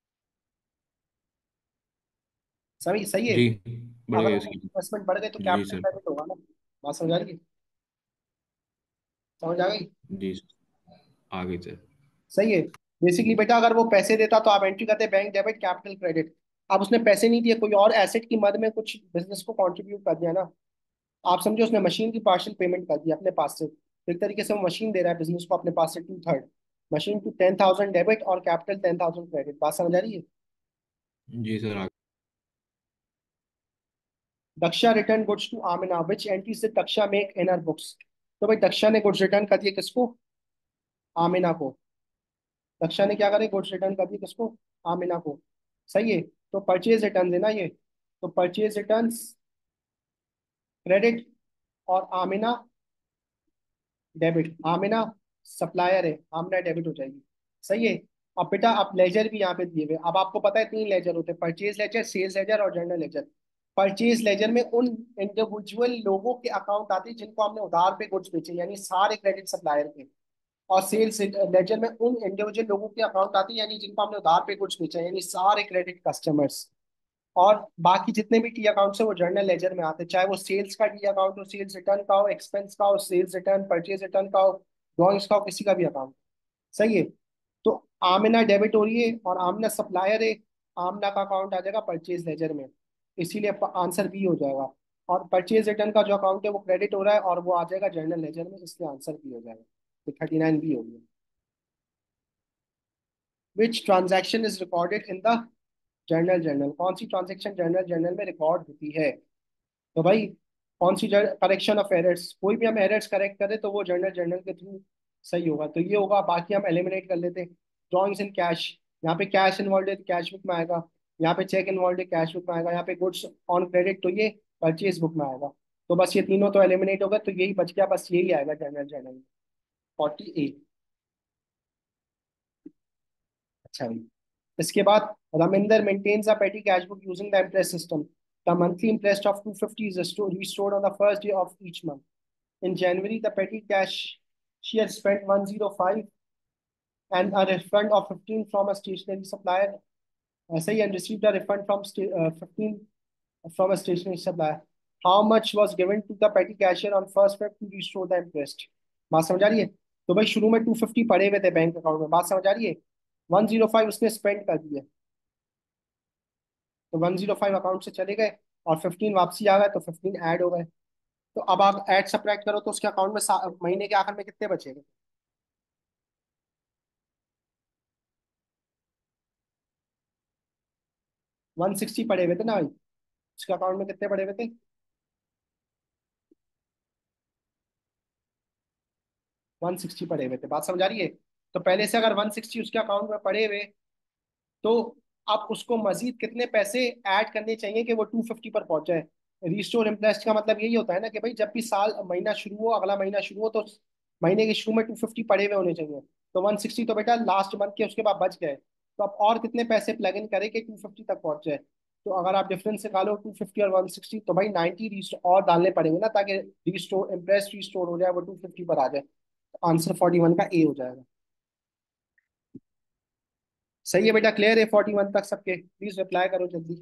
सही सही है। जी, बढ़ अगर गई ओनर उसकी। की इन्वेस्टमेंट बढ़ गई तो जी कैपिटल सर। क्रेडिट होगा ना। बात समझ आ रही है? समझ आ गई? जी सर, आ गई सर। सही है। बेसिकली बेटा अगर वो पैसे देता तो आप एंट्री करते बैंक डेबिट कैपिटल क्रेडिट। अब उसने पैसे नहीं दिए, कोई और एसेट की मद में कुछ बिजनेस को कंट्रीब्यूट कर दिया ना। आप समझो उसने मशीन की पार्शियल पेमेंट कर दी अपने पास से, तो एक तरीके से वो मशीन दे रहा है बिजनेस को अपने पास से 2/3। मशीन टू 10,000 डेबिट और कैपिटल 10,000 क्रेडिट। बात समझ आ रही है? जी सर, आ Daksha return goods to Amina, which entry से Daksha make in her books? तो भाई दक्षा ने गुड्स रिटर्न कर दिए किसको? आमिना को। दक्षा ने क्या करे, गुड्स रिटर्न कर दिए किसको? आमिना को। सही है। तो परचेज रिटर्न है ना ये। तो परचेज रिटर्न क्रेडिट और आमिना डेबिट। आमिना सप्लायर है, आमिना डेबिट हो जाएगी। सही है। अब बेटा आप लेजर भी यहाँ पे दिए हुए, अब आपको पता है 3 लेजर होते हैं, परचेज लेजर, सेल्स लेजर और जनरल लेजर। परचेज लेजर में उन इंडिविजुअल लोगों के अकाउंट आते हैं जिनको हमने उधार पे गुड्स बेचे, यानी सारे क्रेडिट सप्लायर के। और सेल्स लेजर में उन इंडिविजुअल लोगों के अकाउंट आते हैं यानी जिनको हमने उधार पे गुड्स बेचा, यानी सारे क्रेडिट कस्टमर्स। और बाकी जितने भी टी अकाउंट्स है वो जर्नल लेजर में आते हैं, चाहे वो सेल्स का टी अकाउंट हो, सेल्स रिटर्न का हो, एक्सपेंस का हो, सेल्स रिटर्न, परचेज रिटर्न का हो, ड्रॉइंग्स का हो, किसी का भी अकाउंट। सही है। तो आमिना डेबिट हो रही है और आमिना सप्लायर है, आमिना का अकाउंट आ जाएगा परचेज लेजर में, इसीलिए आंसर बी हो जाएगा। और परचेज रिटर्न का जो अकाउंट है वो क्रेडिट हो रहा है और वो आ जाएगा जर्नल लेजर में, इसलिए आंसर बी हो जाएगा। तो 39 बी हो गया। Which transaction is recorded in the journal, कौन सी ट्रांजैक्शन जर्नल में रिकॉर्ड होती है? तो भाई कौन सी करेक्शन ऑफ एरर्स, कोई भी हम एरर्स करेक्ट करें तो वो जर्नल के थ्रू सही होगा, तो ये होगा। बाकी हम एलिमिनेट कर लेते हैं। ड्रॉइंग्स इन कैश, यहाँ पे कैश इन्वॉल्व है तो कैश बुक में आएगा। यहाँ पे चेक इन्वॉल्व है कैश बुक में आएगा। यहाँ पे गुड्स ऑन क्रेडिट तो ये परचेज बुक में आएगा। तो बस ये तीनों तो एलिमिनेट हो गए, तो यही बच गया, बस यही आएगा जर्नल। 48। अच्छा भाई, इसके बाद Raminder maintains a petty cash book using the imprest system. The monthly interest of 250 is restored on the first day of each month. In January, the petty cash she had spent 105 and a refund of 15 from a stationery supplier. ऐसे ही and received a refund from 15 from a stationery supplier. How much was given to the petty cashier on first Feb to restore the interest? बात समझ आ रही है? तो भाई शुरू में 250 पड़े हुए थे बैंक अकाउंट में, बात समझ आ रही है? 105 उसने स्पेंड कर दिए, तो 105 अकाउंट से चले गए और 15 वापसी आ गए, तो 15 ऐड हो गए। तो अब आप ऐड सब्ट्रैक्ट करो तो उसके अकाउंट में महीने के आखिर में कितने बचेंगे? 160 पड़े हुए थे ना भाई, उसके अकाउंट में कितने पड़े हुए थे? 160 पड़े हुए थे, बात समझ आ रही है? तो पहले से अगर 160 उसके अकाउंट में पड़े हुए, तो आप उसको मजीद कितने पैसे ऐड करने चाहिए कि वो 250 पर पहुंच जाए? रिस्टोर इंटरेस्ट का मतलब यही होता है ना कि भाई जब भी साल महीना शुरू हो, अगला महीना शुरू हो, तो महीने के शुरू में 250 पड़े हुए होने चाहिए। तो 160 तो बेटा लास्ट मंथ के उसके बाद बच गए, तो आप और कितने पैसे प्लग इन करें कि 250 तक पहुंच जाए? तो अगर आप डिफरेंस निकालो 250 और 160, तो भाई 90 और डालने पड़ेंगे ना, ताकि रिस्टोर इंटरेस्ट रिस्टोर हो जाए, वो 250 पर आ जाए। तो आंसर 41 का ए हो जाएगा। सही है बेटा, क्लियर है 41 तक सबके? प्लीज रिप्लाई करो जल्दी।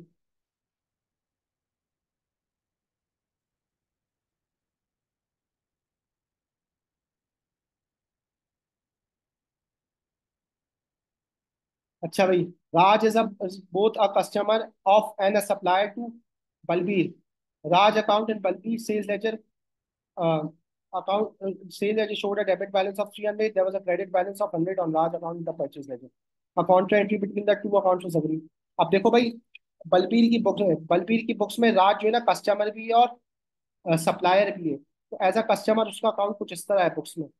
अच्छा भाई, Raj is both a customer of and a supplier to Balbir. Raj account in Balbir sales ledger account sales ledger showed a debit balance of 300. There was a credit balance of 100 on large account in the purchase ledger. A contra entry between the two accounts was agreed. अब देखो भाई, बलबीर की books में राज जो है ना customer भी है और सप्लायर भी है। तो एज अ कस्टमर उसका अकाउंट कुछ इस तरह है बुक्स में।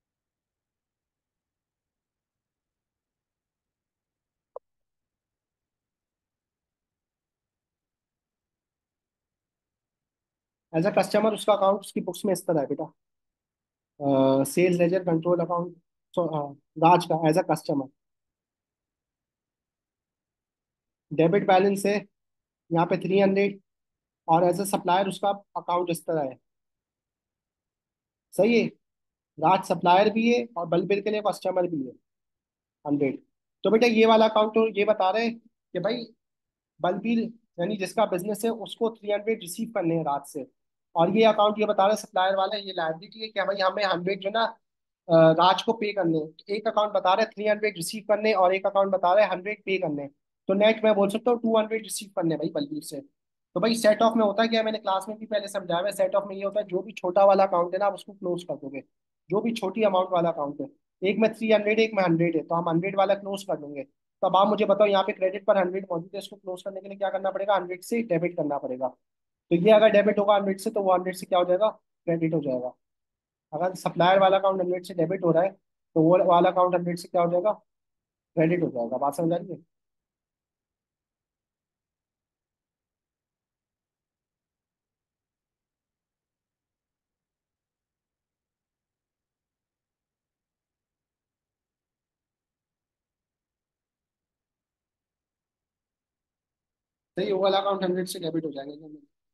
एज अ कस्टमर उसका अकाउंट उसकी बुक्स में इस तरह है बेटा। Sales ledger control account, Raj का as a customer debit balance है यहाँ पे 300, और एज अ सप्लायर उसका अकाउंट इस तरह है। सही है, राज सप्लायर भी है और बलबीर के लिए कस्टमर भी है 100। तो बेटा ये वाला अकाउंट तो ये बता रहे हैं कि भाई बलबीर यानी जिसका बिजनेस है उसको 300 रिसीव करने हैं राज से, और ये अकाउंट ये बता रहे सप्लायर वाला, ये लायबिलिटी है कि भाई हमें 100 जो ना राज को पे करने हैं। तो एक अकाउंट बता रहे 300 रिसीव करने और एक अकाउंट बता रहे 100 पे करने। तो नेट मैं बोल सकता हूँ 200 रिसीव करने भाई बलबीर से। तो भाई सेट ऑफ में होता है क्या, मैंने क्लास में भी पहले समझाया है, सेट ऑफ में ये होता है जो भी छोटा वाला अकाउंट है ना आप उसको क्लोज कर दोगे। जो भी छोटी अमाउंट वाला अकाउंट है, एक में 300 एक में 100 है, तो हम 100 वाला क्लोज कर देंगे। तो अब आप मुझे बताओ यहाँ पे क्रेडिट पर 100 मौजूद है, इसको क्लोज करने के लिए क्या करना पड़ेगा? 100 से डेबिट करना पड़ेगा। तो ये अगर डेबिट होगा 100 से, तो वो 100 से क्या हो जाएगा? क्रेडिट हो जाएगा। अगर सप्लायर वाला अकाउंट 100 से डेबिट हो रहा है, तो वो वाला अकाउंट 100 से क्या हो जाएगा? क्रेडिट हो जाएगा। बात समझ आ रही है? सही, वो वाला अकाउंट 100 से डेबिट हो जाएगा।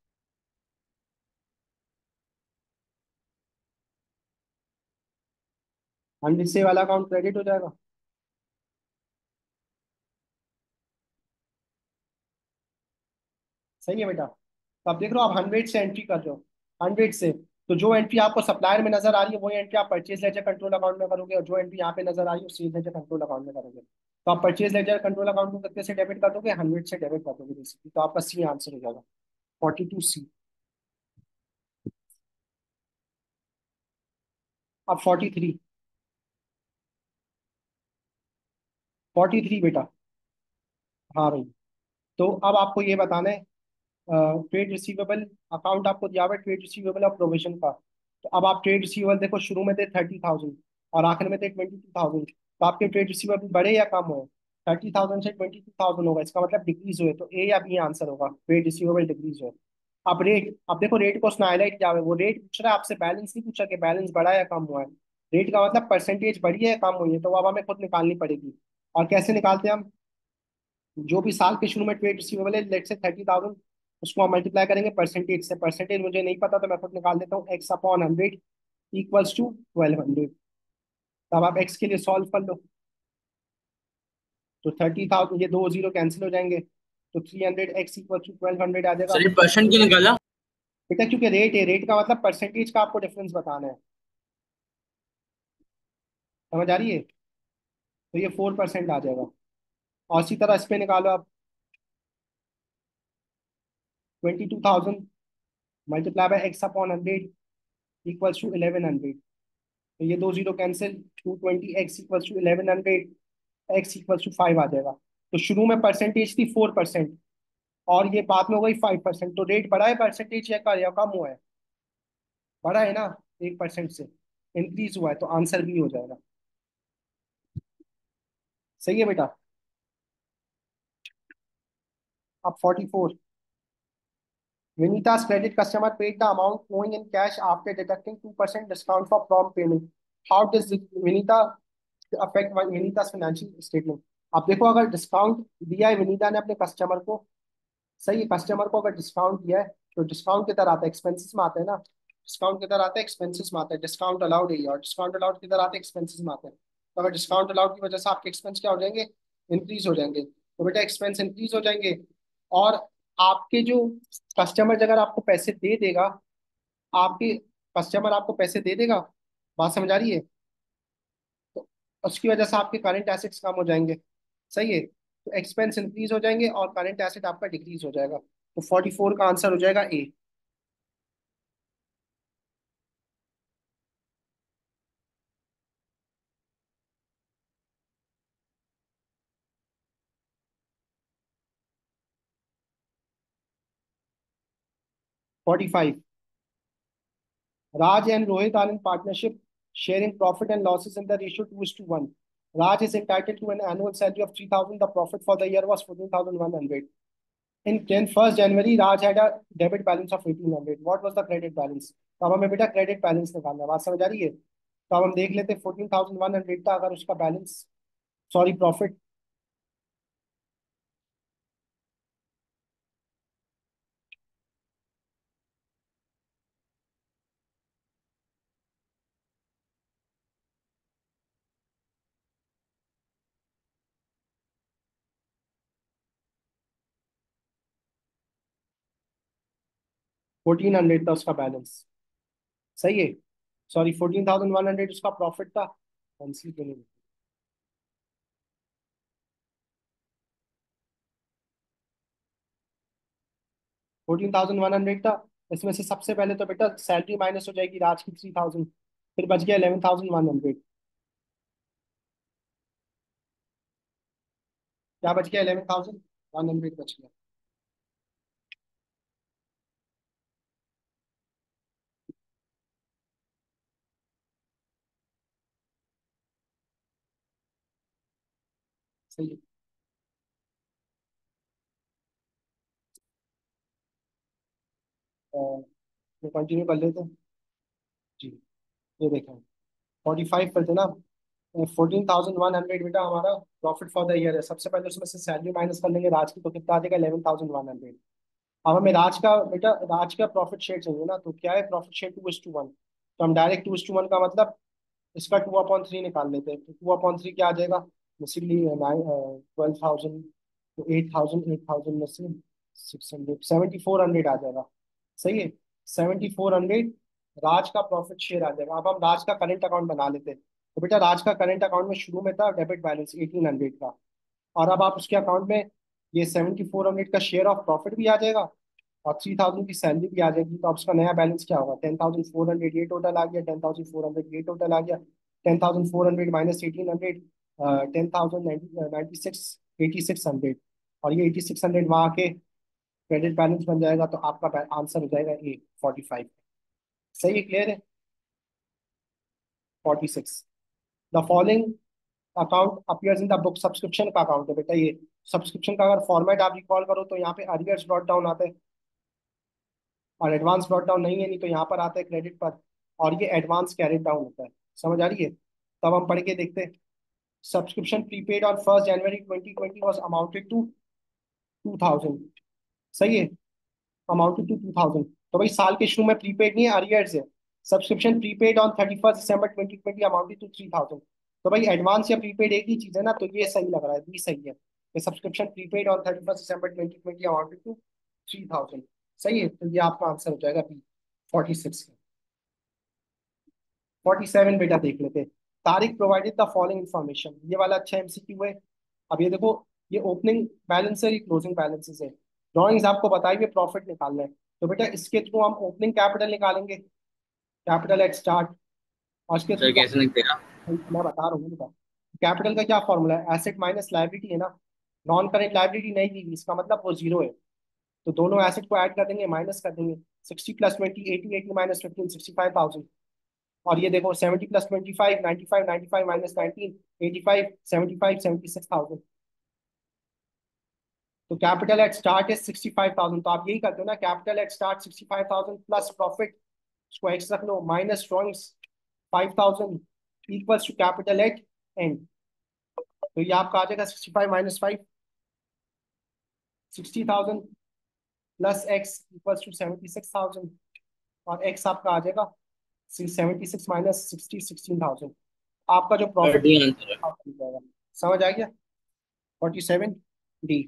100 से वाला अकाउंट क्रेडिट हो जाएगा। सही है बेटा। तो अब देख लो आप 100 से एंट्री कर रहे हो, 100 से, तो जो एंट्री आपको सप्लायर में नजर आ रही है वही एंट्री आप परचेज लेजर कंट्रोल अकाउंट में करोगे, और जो एंट्री यहाँ पे नजर आ रही है सेल्स लेजर कंट्रोल अकाउंट में करोगे। तो आप परचेज लेजर कंट्रोल अकाउंट को कितने से डेबिट कर दोगे? 100 से डेबिट कर दोगे बेसिकली। तो आपका सी आंसर हो जाएगा, 42C। अब 43। 43 बेटा। हाँ भाई। तो अब आपको ये बताना है, ट्रेड रिसीवेबल अकाउंट आपको दिया हुआ है, ट्रेड रिसीवेबल और प्रोविजन का। तो अब आप ट्रेड रिसीवेबल देखो, शुरू में थे 30,000 और आखिर में थे 22,000। तो आपके ट्रेड रिसीवेबल बढ़े या कम हुए? 30,000 से 22,000 होगा, इसका मतलब डिक्रीज हुए। तो ए या बी आंसर होगा, ट्रेड रिसीवेबल डिक्रीज हुए। अब रेट, अब देखो रेट को उसने हाईलाइट किया हुआ है, वो रेट पूछ रहा है आपसे, बैलेंस नहीं पूछा कि बैलेंस बढ़ा या कम हुआ है। रेट का मतलब परसेंटेज बढ़ी है या कम हुई है, तो वो अब हमें खुद निकालनी पड़ेगी। और कैसे निकालते हैं हम? जो भी साल के शुरू में ट्रेड रिसीवेबल है, लेट से 30,000, उसको हम मल्टीप्लाई करेंगे परसेंटेज से। परसेंटेज मुझे नहीं पता तो मैं खुद निकाल देता हूँ, एक्स अपॉन 100 इक्वल्स टू 1200। तब आप एक्स के लिए सॉल्व कर लो। तो 30,000, ये दो जीरो कैंसिल हो जाएंगे, तो 300 एक्स इक्वल टू 1200 आ जाएगा। सर ये परसेंट क्यों निकाला? बेटा क्योंकि रेट है, रेट का मतलब परसेंटेज का आपको डिफरेंस बताना है। समझ आ रही है? तो ये 4% आ जाएगा। और इसी तरह इस पे निकालो आप, 22,000 multiply by X upon 100 equals to 1100। तो ये दो zero cancel, 220 X equals to 1100, X equals to 5 आ जाएगा। तो शुरू में परसेंटेज थी 4% और ये बाद में हो गई 5%। तो रेट बढ़ा है परसेंटेज या कम हुआ है? बढ़ा है ना, 1% से इंक्रीज हुआ है, तो आंसर भी हो जाएगा। सही है बेटा। अब 44, Vinita's credit customer paid the amount owing in cash after deducting 2% discount for prompt payment. How does Vinita affect Vinita's financial statement? अब देखो, अगर डिस्काउंट दिया है विनीता ने अपने कस्टमर को, सही है, कस्टमर को अगर डिस्काउंट दिया है, तो डिस्काउंट किधर आता है? एक्सपेंसेस में आता है ना। डिस्काउंट किधर आता है? एक्सपेंसेस में आता है। डिस्काउंट अलाउड है, और डिस्काउंट अलाउड किधर आते हैं? एक्सपेंसेस में आते हैं। तो अगर डिस्काउंट अलाउड की वजह से आपके एक्सपेंस क्या हो जाएंगे? इंक्रीज हो जाएंगे। तो बेटा एक्सपेंस इंक्रीज हो जाएंगे। और आपके जो कस्टमर अगर आपको पैसे दे देगा, आपके कस्टमर आपको पैसे दे देगा, बात समझ आ रही है? तो उसकी वजह से आपके करंट एसेट्स कम हो जाएंगे। सही है। तो एक्सपेंस इंक्रीज हो जाएंगे और करंट एसेट आपका डिक्रीज हो जाएगा। तो 44 का आंसर हो जाएगा A. Forty five, Raj and Rohit are in partnership, sharing profit and losses in the ratio 2:1. Raj is entitled to an annual salary of 3,000. The profit for the year was 14,100. In 1st January, Raj had a debit balance of 1,800. What was the credit balance? तो अब हमें बेटा credit balance निकालना है, बात समझ आ रही है? तो अब हम देख लेते हैं 14,100 था अगर उसका बैलेंस, सॉरी प्रॉफिट, 1,400 था उसका बैलेंस। सही है। सॉरी, 14,100 उसका प्रॉफिट था। कैंसिल क्यों नहीं? 14,100 था। इसमें से सबसे पहले तो बेटा सैलरी माइनस हो जाएगी राज की 3,000, फिर बच गया 11,100। क्या बच गया? 11,100 बच गया। सही है। कंटिन्यू कर लेते हैं जी। ये देखें, 45 करते ना। 14,100 बेटा हमारा प्रॉफिट फॉर द ईयर है। सबसे पहले उसमें से सैलरी माइनस कर लेंगे राज की, तो कितना आ जाएगा? 11,100। अब हमें राज का बेटा, राज का प्रॉफिट शेयर चाहिए ना, तो क्या है प्रॉफिट शेयर? 2:1। तो हम डायरेक्ट 2:1 का मतलब इसका 2/3 निकाल लेते हैं। तो 2/3 क्या आ जाएगा? बेसिकली 12,000, तो 8,000, 8,000 में से 600, 7,400 आ जाएगा। सही है। 7,400 राज का प्रॉफिट शेयर आ जाएगा। अब हम राज का करंट अकाउंट बना लेते हैं। तो बेटा राज का करंट अकाउंट में शुरू में था डेबिट बैलेंस 1,800 का, और अब आप उसके अकाउंट में ये 7,400 का शेयर ऑफ प्रॉफिट भी आ जाएगा और 3,000 की सैलरी भी आ जाएगी। तो अब उसका नया बैलेंस क्या होगा? 10,400 ये टोटल आ गया, 10,400 ये टोटल आ गया, 10,400 माइनस 1,800, 10,000 86,000 और ये 8600 वहाँ के क्रेडिट बैलेंस बन जाएगा, तो आपका आंसर हो जाएगा ए 45। सही है, क्लियर है। 46, the following account appears in the book, subscription का अकाउंट है बेटा ये। सब्सक्रिप्शन का अगर फॉर्मेट आप रिकॉल करो तो यहाँ पे अरियर्स ब्रॉट डाउन आता है और एडवांस ब्रॉट डाउन नहीं है, नहीं तो यहाँ पर आता है क्रेडिट पर, और ये एडवांस कैरिड डाउन होता है। समझ आ रही है। तब हम पढ़ के देखते हैं। Subscription prepaid on 1 January 2020 was amounted to 2000। सही है, अमाउंटेड टू 2000। तो भाई साल के शुरू में प्रीपेड नहीं है, अरियर्स है। Subscription prepaid on 31 December 2020 amounted to 3000। तो भाई एडवांस या प्रीपेड एक ही चीज है ना, तो ये सही लग रहा है, बी सही है। Subscription prepaid on 31 December 2020 amounted to 3000। सही है, तो ये आपका आंसर हो जाएगा बी 46। 47 बेटा देख लेते हैं। Tariq provided the following information, ये वाला अच्छा एमसीक्यू है। अब ये देखो, ये ओपनिंग बैलेंस है, ये क्लोजिंग बैलेंसेस है। ड्रॉइंग्स आपको बताइए प्रॉफिट निकालना है, तो बेटा इसके थ्रू हम ओपनिंग कैपिटल निकालेंगे, कैपिटल एट स्टार्ट। और इसके थ्रू सर कैसे निकलेगा? मैं बता रहा हूँ बेटा, कैपिटल का क्या फॉर्मूला है, एसेट माइनस लाइबिलिटी है ना। नॉन करेंट लाइबिलिटी नहीं दी, इसका मतलब वो जीरो है। तो दोनों एसेट को ऐड कर देंगे, माइनस कर देंगे। 60 + 20 80, 80 - 15 65,000। और ये देखो 70 + 25 95, 95 - 19 85, 75 76,000। तो कैपिटल एट स्टार्ट इज 65,000। तो आप यही करते हो ना, capital at start 65,000 plus profit, उसको एक्स रख लो, minus drawings 5,000 equals to capital at end. तो ये आपका आ जाएगा 65 - 5 60,000 प्लस एक्स इक्वल्स टू 76,000। और एक्स आपका आ जाएगा 76 - 60 16,000। आपका जो सर प्रॉफिट डी आंसर है। जाएगा। समझ आ गया। 47 डी।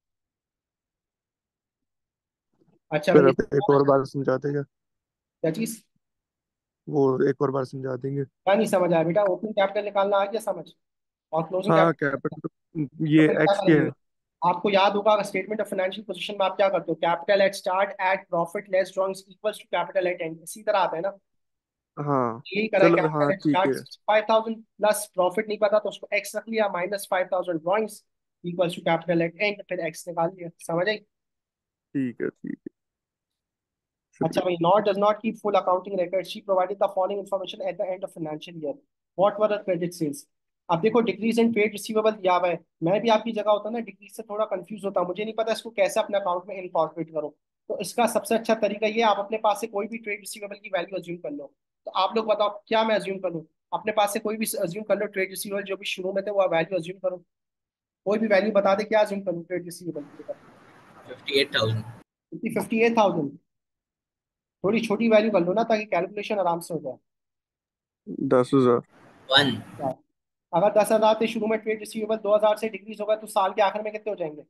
अच्छा सर भाई, आप एक और बार समझाते क्या? क्या चीज वो एक और बार समझा देंगे? क्या नहीं समझ आया बेटा, ओपनिंग कैपिटल निकालना आ गया समझ, और क्लोजिंग हाँ कैपिटल। कैपिटल तो ये फिर क्या एक्स के करेंगे, है। आपको याद होगा स्टेटमेंट ऑफ फाइनेंशियल पोजीशन में आप क्या करते हो, capital at start at profit less drawings equals to capital at end, इसी तरह आता है ना। हाँ यही करा है, चलो हाँ कैपिटल एट ठीक स्टार्ट है। 65,000 प्लस प्रॉफिट नहीं पता तो उसको एक्स रख लिया, minus 5,000 drawings equals to capital at end, फिर एक्स निकाल लिया। समझ आई। ठीक है ठीक है, अच्छा शुक्रिया। भाई, not does not keep full accounting record, she provided the following information at the end of financial year, what were the credit sales. अब देखो डिक्रीज इन ट्रेड रिसीवेबल दिया हुआ है, मैं भी आपकी जगह होता ना डिक्रीज से थोड़ा कंफ्यूज होता, मुझे नहीं पता इसको कैसे अपने अकाउंट में इनकॉर्पोरेट करो। तो इसका सबसे अच्छा तरीका ये, आप अपने पास से कोई भी ट्रेड रिसीवेबल की वैल्यू अज्यूम कर लो। तो आप लोग बताओ क्या मैं अज्यूम करूँ, अपने पास से कोई भी अज्यूम कर लो, ट्रेड रिसीवेबल जो भी शुरू में थे वो वैल्यू अज्यूम करो। कोई भी वैल्यू बता दे, क्या अज्यूम करूँ ट्रेड रिसीवेबल की। 58,000। 58,000। थोड़ी छोटी वैल्यू कर लो ना, ताकि कैलकुलेशन आराम से हो जाए। 10,000। 1। अगर 10,000 थे शुरू में, ट्रेड रिसीवेबल 2,000 से डिक्रीज होगा, तो साल के आखिर में कितने हो जाएंगे,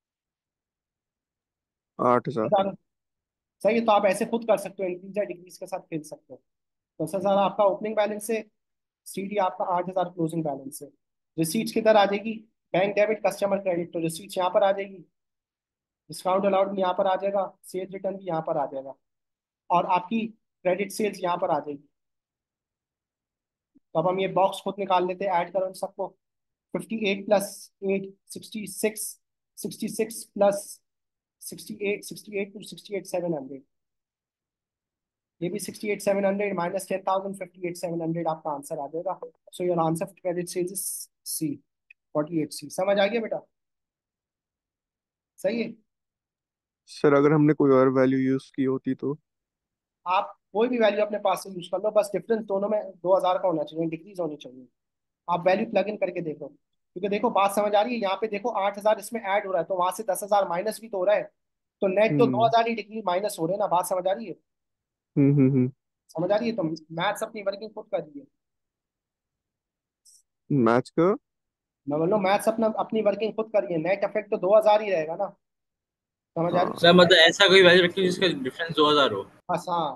8,000। 10,000। सही है, तो आप ऐसे खुद कर सकते हो, इंक्रीज या डिक्रीज के साथ खेल सकते हो। 10,000 आपका ओपनिंग बैलेंस है, सीडी आपका 8,000 क्लोजिंग बैलेंस है। रिसीट्स किधर आ जाएगी, बैंक डेबिट कस्टमर क्रेडिट, तो रिसीट्स यहाँ पर आ जाएगी, डिस्काउंट अलाउड भी यहाँ पर आ जाएगा, सेल रिटर्न भी यहाँ पर आ जाएगा, और आपकी क्रेडिट सेल्स यहाँ पर आ जाएगी। तो अब हम ये बॉक्स खुद निकाल लेते हैं, ऐड करो इन सबको। 58 + 8 66, 66 प्लस 68, 68 टू 68 700, ये भी 68 700 माइनस 10,000 58 700 आपका आंसर आ जाएगा। So your answer for credit sales is C 48 C. समझ आ गया बेटा, सही है। सर अगर हमने कोई और वैल्यू यूज की होती तो? आप कोई भी वैल्यू अपने पास से यूज कर लो, बस डिफरेंस दोनों में 2,000 का होना चाहिए, डिक्रीज होनी चाहिए। आप वैल्यू प्लग इन करके देखो, क्योंकि देखो बात समझ आ रही है, यहाँ पे देखो 8,000 इसमें ऐड हो रहा है, तो वहां से 10,000 माइनस भी तो हो रहा है, तो नेट तो हम्म 2,000 ही डिग्री माइनस हो रहे हैं ना। बात समझ आ रही है, हम्म। समझ आ रही है। तो मैथ्स अपनी वर्किंग खुद कर रही है। मैच का। मैं बोल रहा हूँ मैथ्स अपना अपनी वर्किंग खुद कर रही है, नेट इफेक्ट तो 2,000 ही रहेगा ना। समझ आ रही हाँ सर मतलब ऐसा कोई वैल्यू रखिए जिसका डिफरेंस 2,000 हो। है। बस हाँ,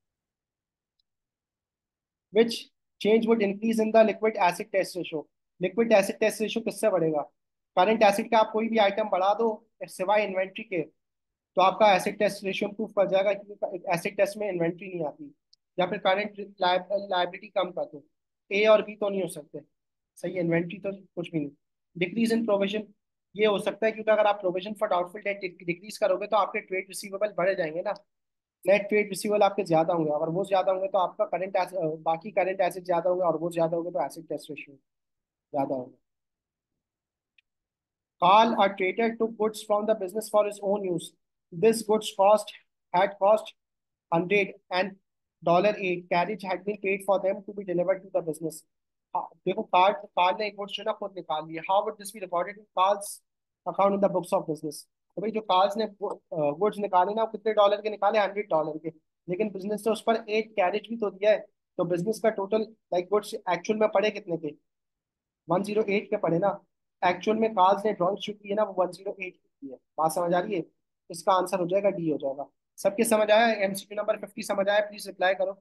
which change would increase in the liquid acid test ratio. Liquid acid test ratio किससे बढ़ेगा, करंट एसिड का आप कोई भी आइटम बढ़ा दो सिवाय इन्वेंट्री के, तो आपका एसिड टेस्ट रेशियो इंप्रूव कर जाएगा, क्योंकि एसिड टेस्ट में इन्वेंट्री नहीं आती। या फिर करंट लाइबिलिटी कम कर दो, ए और बी तो नहीं हो सकते। सही है, इन्वेंट्री तो कुछ भी नहीं। डिक्रीज इन प्रोविजन, ये हो सकता है क्योंकि अगर आप provision for doubtful debt decrease करोगे तो आपके ट्रेड रिसीवेबल बढ़ जाएंगे ना। नेट ट्रेड रिसीवेबल आपके ज्यादा होंगे, अगर वो ज्यादा होंगे तो आपका बाकी करंट एसेट ज्यादा होंगे, और वो ज्यादा होंगे तो एसेट टेस्ट रेशियो ज्यादा होगा। Carl, a trader, took goods from the business for his own use. This goods cost 100 and $8 carriage had been paid for them to be delivered to the business. देखो Karl ने एक goods जो ना खुद निकाल लिया। How would this be recorded in Karl's account in the books of business? तो भाई जो कार्ल्स ने गुड्स निकाले ना, वो कितने डॉलर के निकाले? $100 के। लेकिन बिजनेस ने उस पर 8 कैरेज भी तो दिया है। तो बिजनेस का टोटल लाइक गुड्स एक्चुअल में पड़े कितने के? 108 के पड़े ना। एक्चुअल में कार्स ने ड्रॉइंग शूट की है ना, वो 108 की है। बात समझ आ रही है? इसका आंसर हो जाएगा डी हो जाएगा। सबके समझ आया? एमसीक्यू नंबर 50 समझ आया? प्लीज रिप्लाई करो।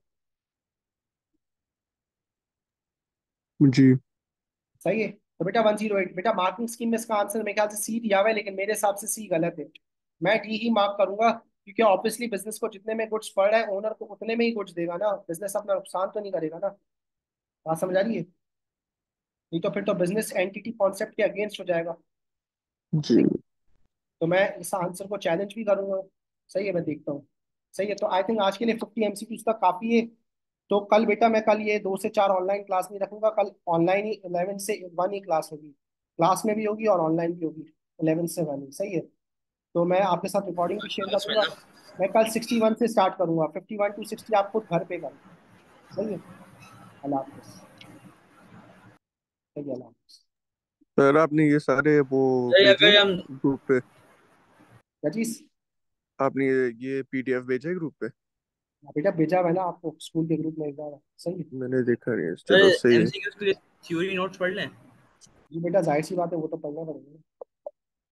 जी। सही है। तो बेटा 108, बेटा मार्किंग स्कीम में इसका आंसर मेरे ख्याल से सी दिया हुआ है, लेकिन मेरे हिसाब से सी गलत है। मैं डी ही मार्क करूंगा, क्योंकि ऑब्वियसली बिजनेस को जितने में गुड्स पड़ रहा है ओनर को उतने में ही गुड्स देगा ना। बिजनेस अपना नुकसान तो नहीं करेगा ना। बात समझ आ रही है? नहीं तो फिर तो बिजनेस एंटिटी कॉन्सेप्ट के अगेंस्ट हो जाएगा। जी। तो मैं इस आंसर को चैलेंज भी करूंगा। सही है, मैं देखता हूँ। सही है, तो आई थिंक आज के लिए 50 एमसीक्यूज का काफी है। तो कल बेटा मैं कल ये 2 से 4 ऑनलाइन क्लास नहीं रखूंगा, कल ऑनलाइन ही 11 से 1 ही क्लास होगी। क्लास में भी होगी और ऑनलाइन भी होगी। 11 से 1 ही, सही है। तो मैं आपके साथ रिकॉर्डिंग भी शेयर करूंगा। मैं कल 61 से स्टार्ट करूंगा, 51 to 60 आप खुद घर पे करें। सही है। अल्लाह हाफिज। सही है, अल्लाह हाफिज। सर आपने ये सारे वो सर भेजे अगर हम ग्रुप पे? रजीज, आपने ये पीडीएफ भेजा है ग्रुप पे? बेटा भेजा हुआ है ना आपको स्कूल के ग्रुप में एक बार। सही है। मैंने देखा नहीं है। सर चलो सही है। एमसीक्यूज के लिए थ्योरी नोट्स पढ़ लें। जी बेटा, जाहिर सी बात है, वो तो पढ़ना पड़ेगा।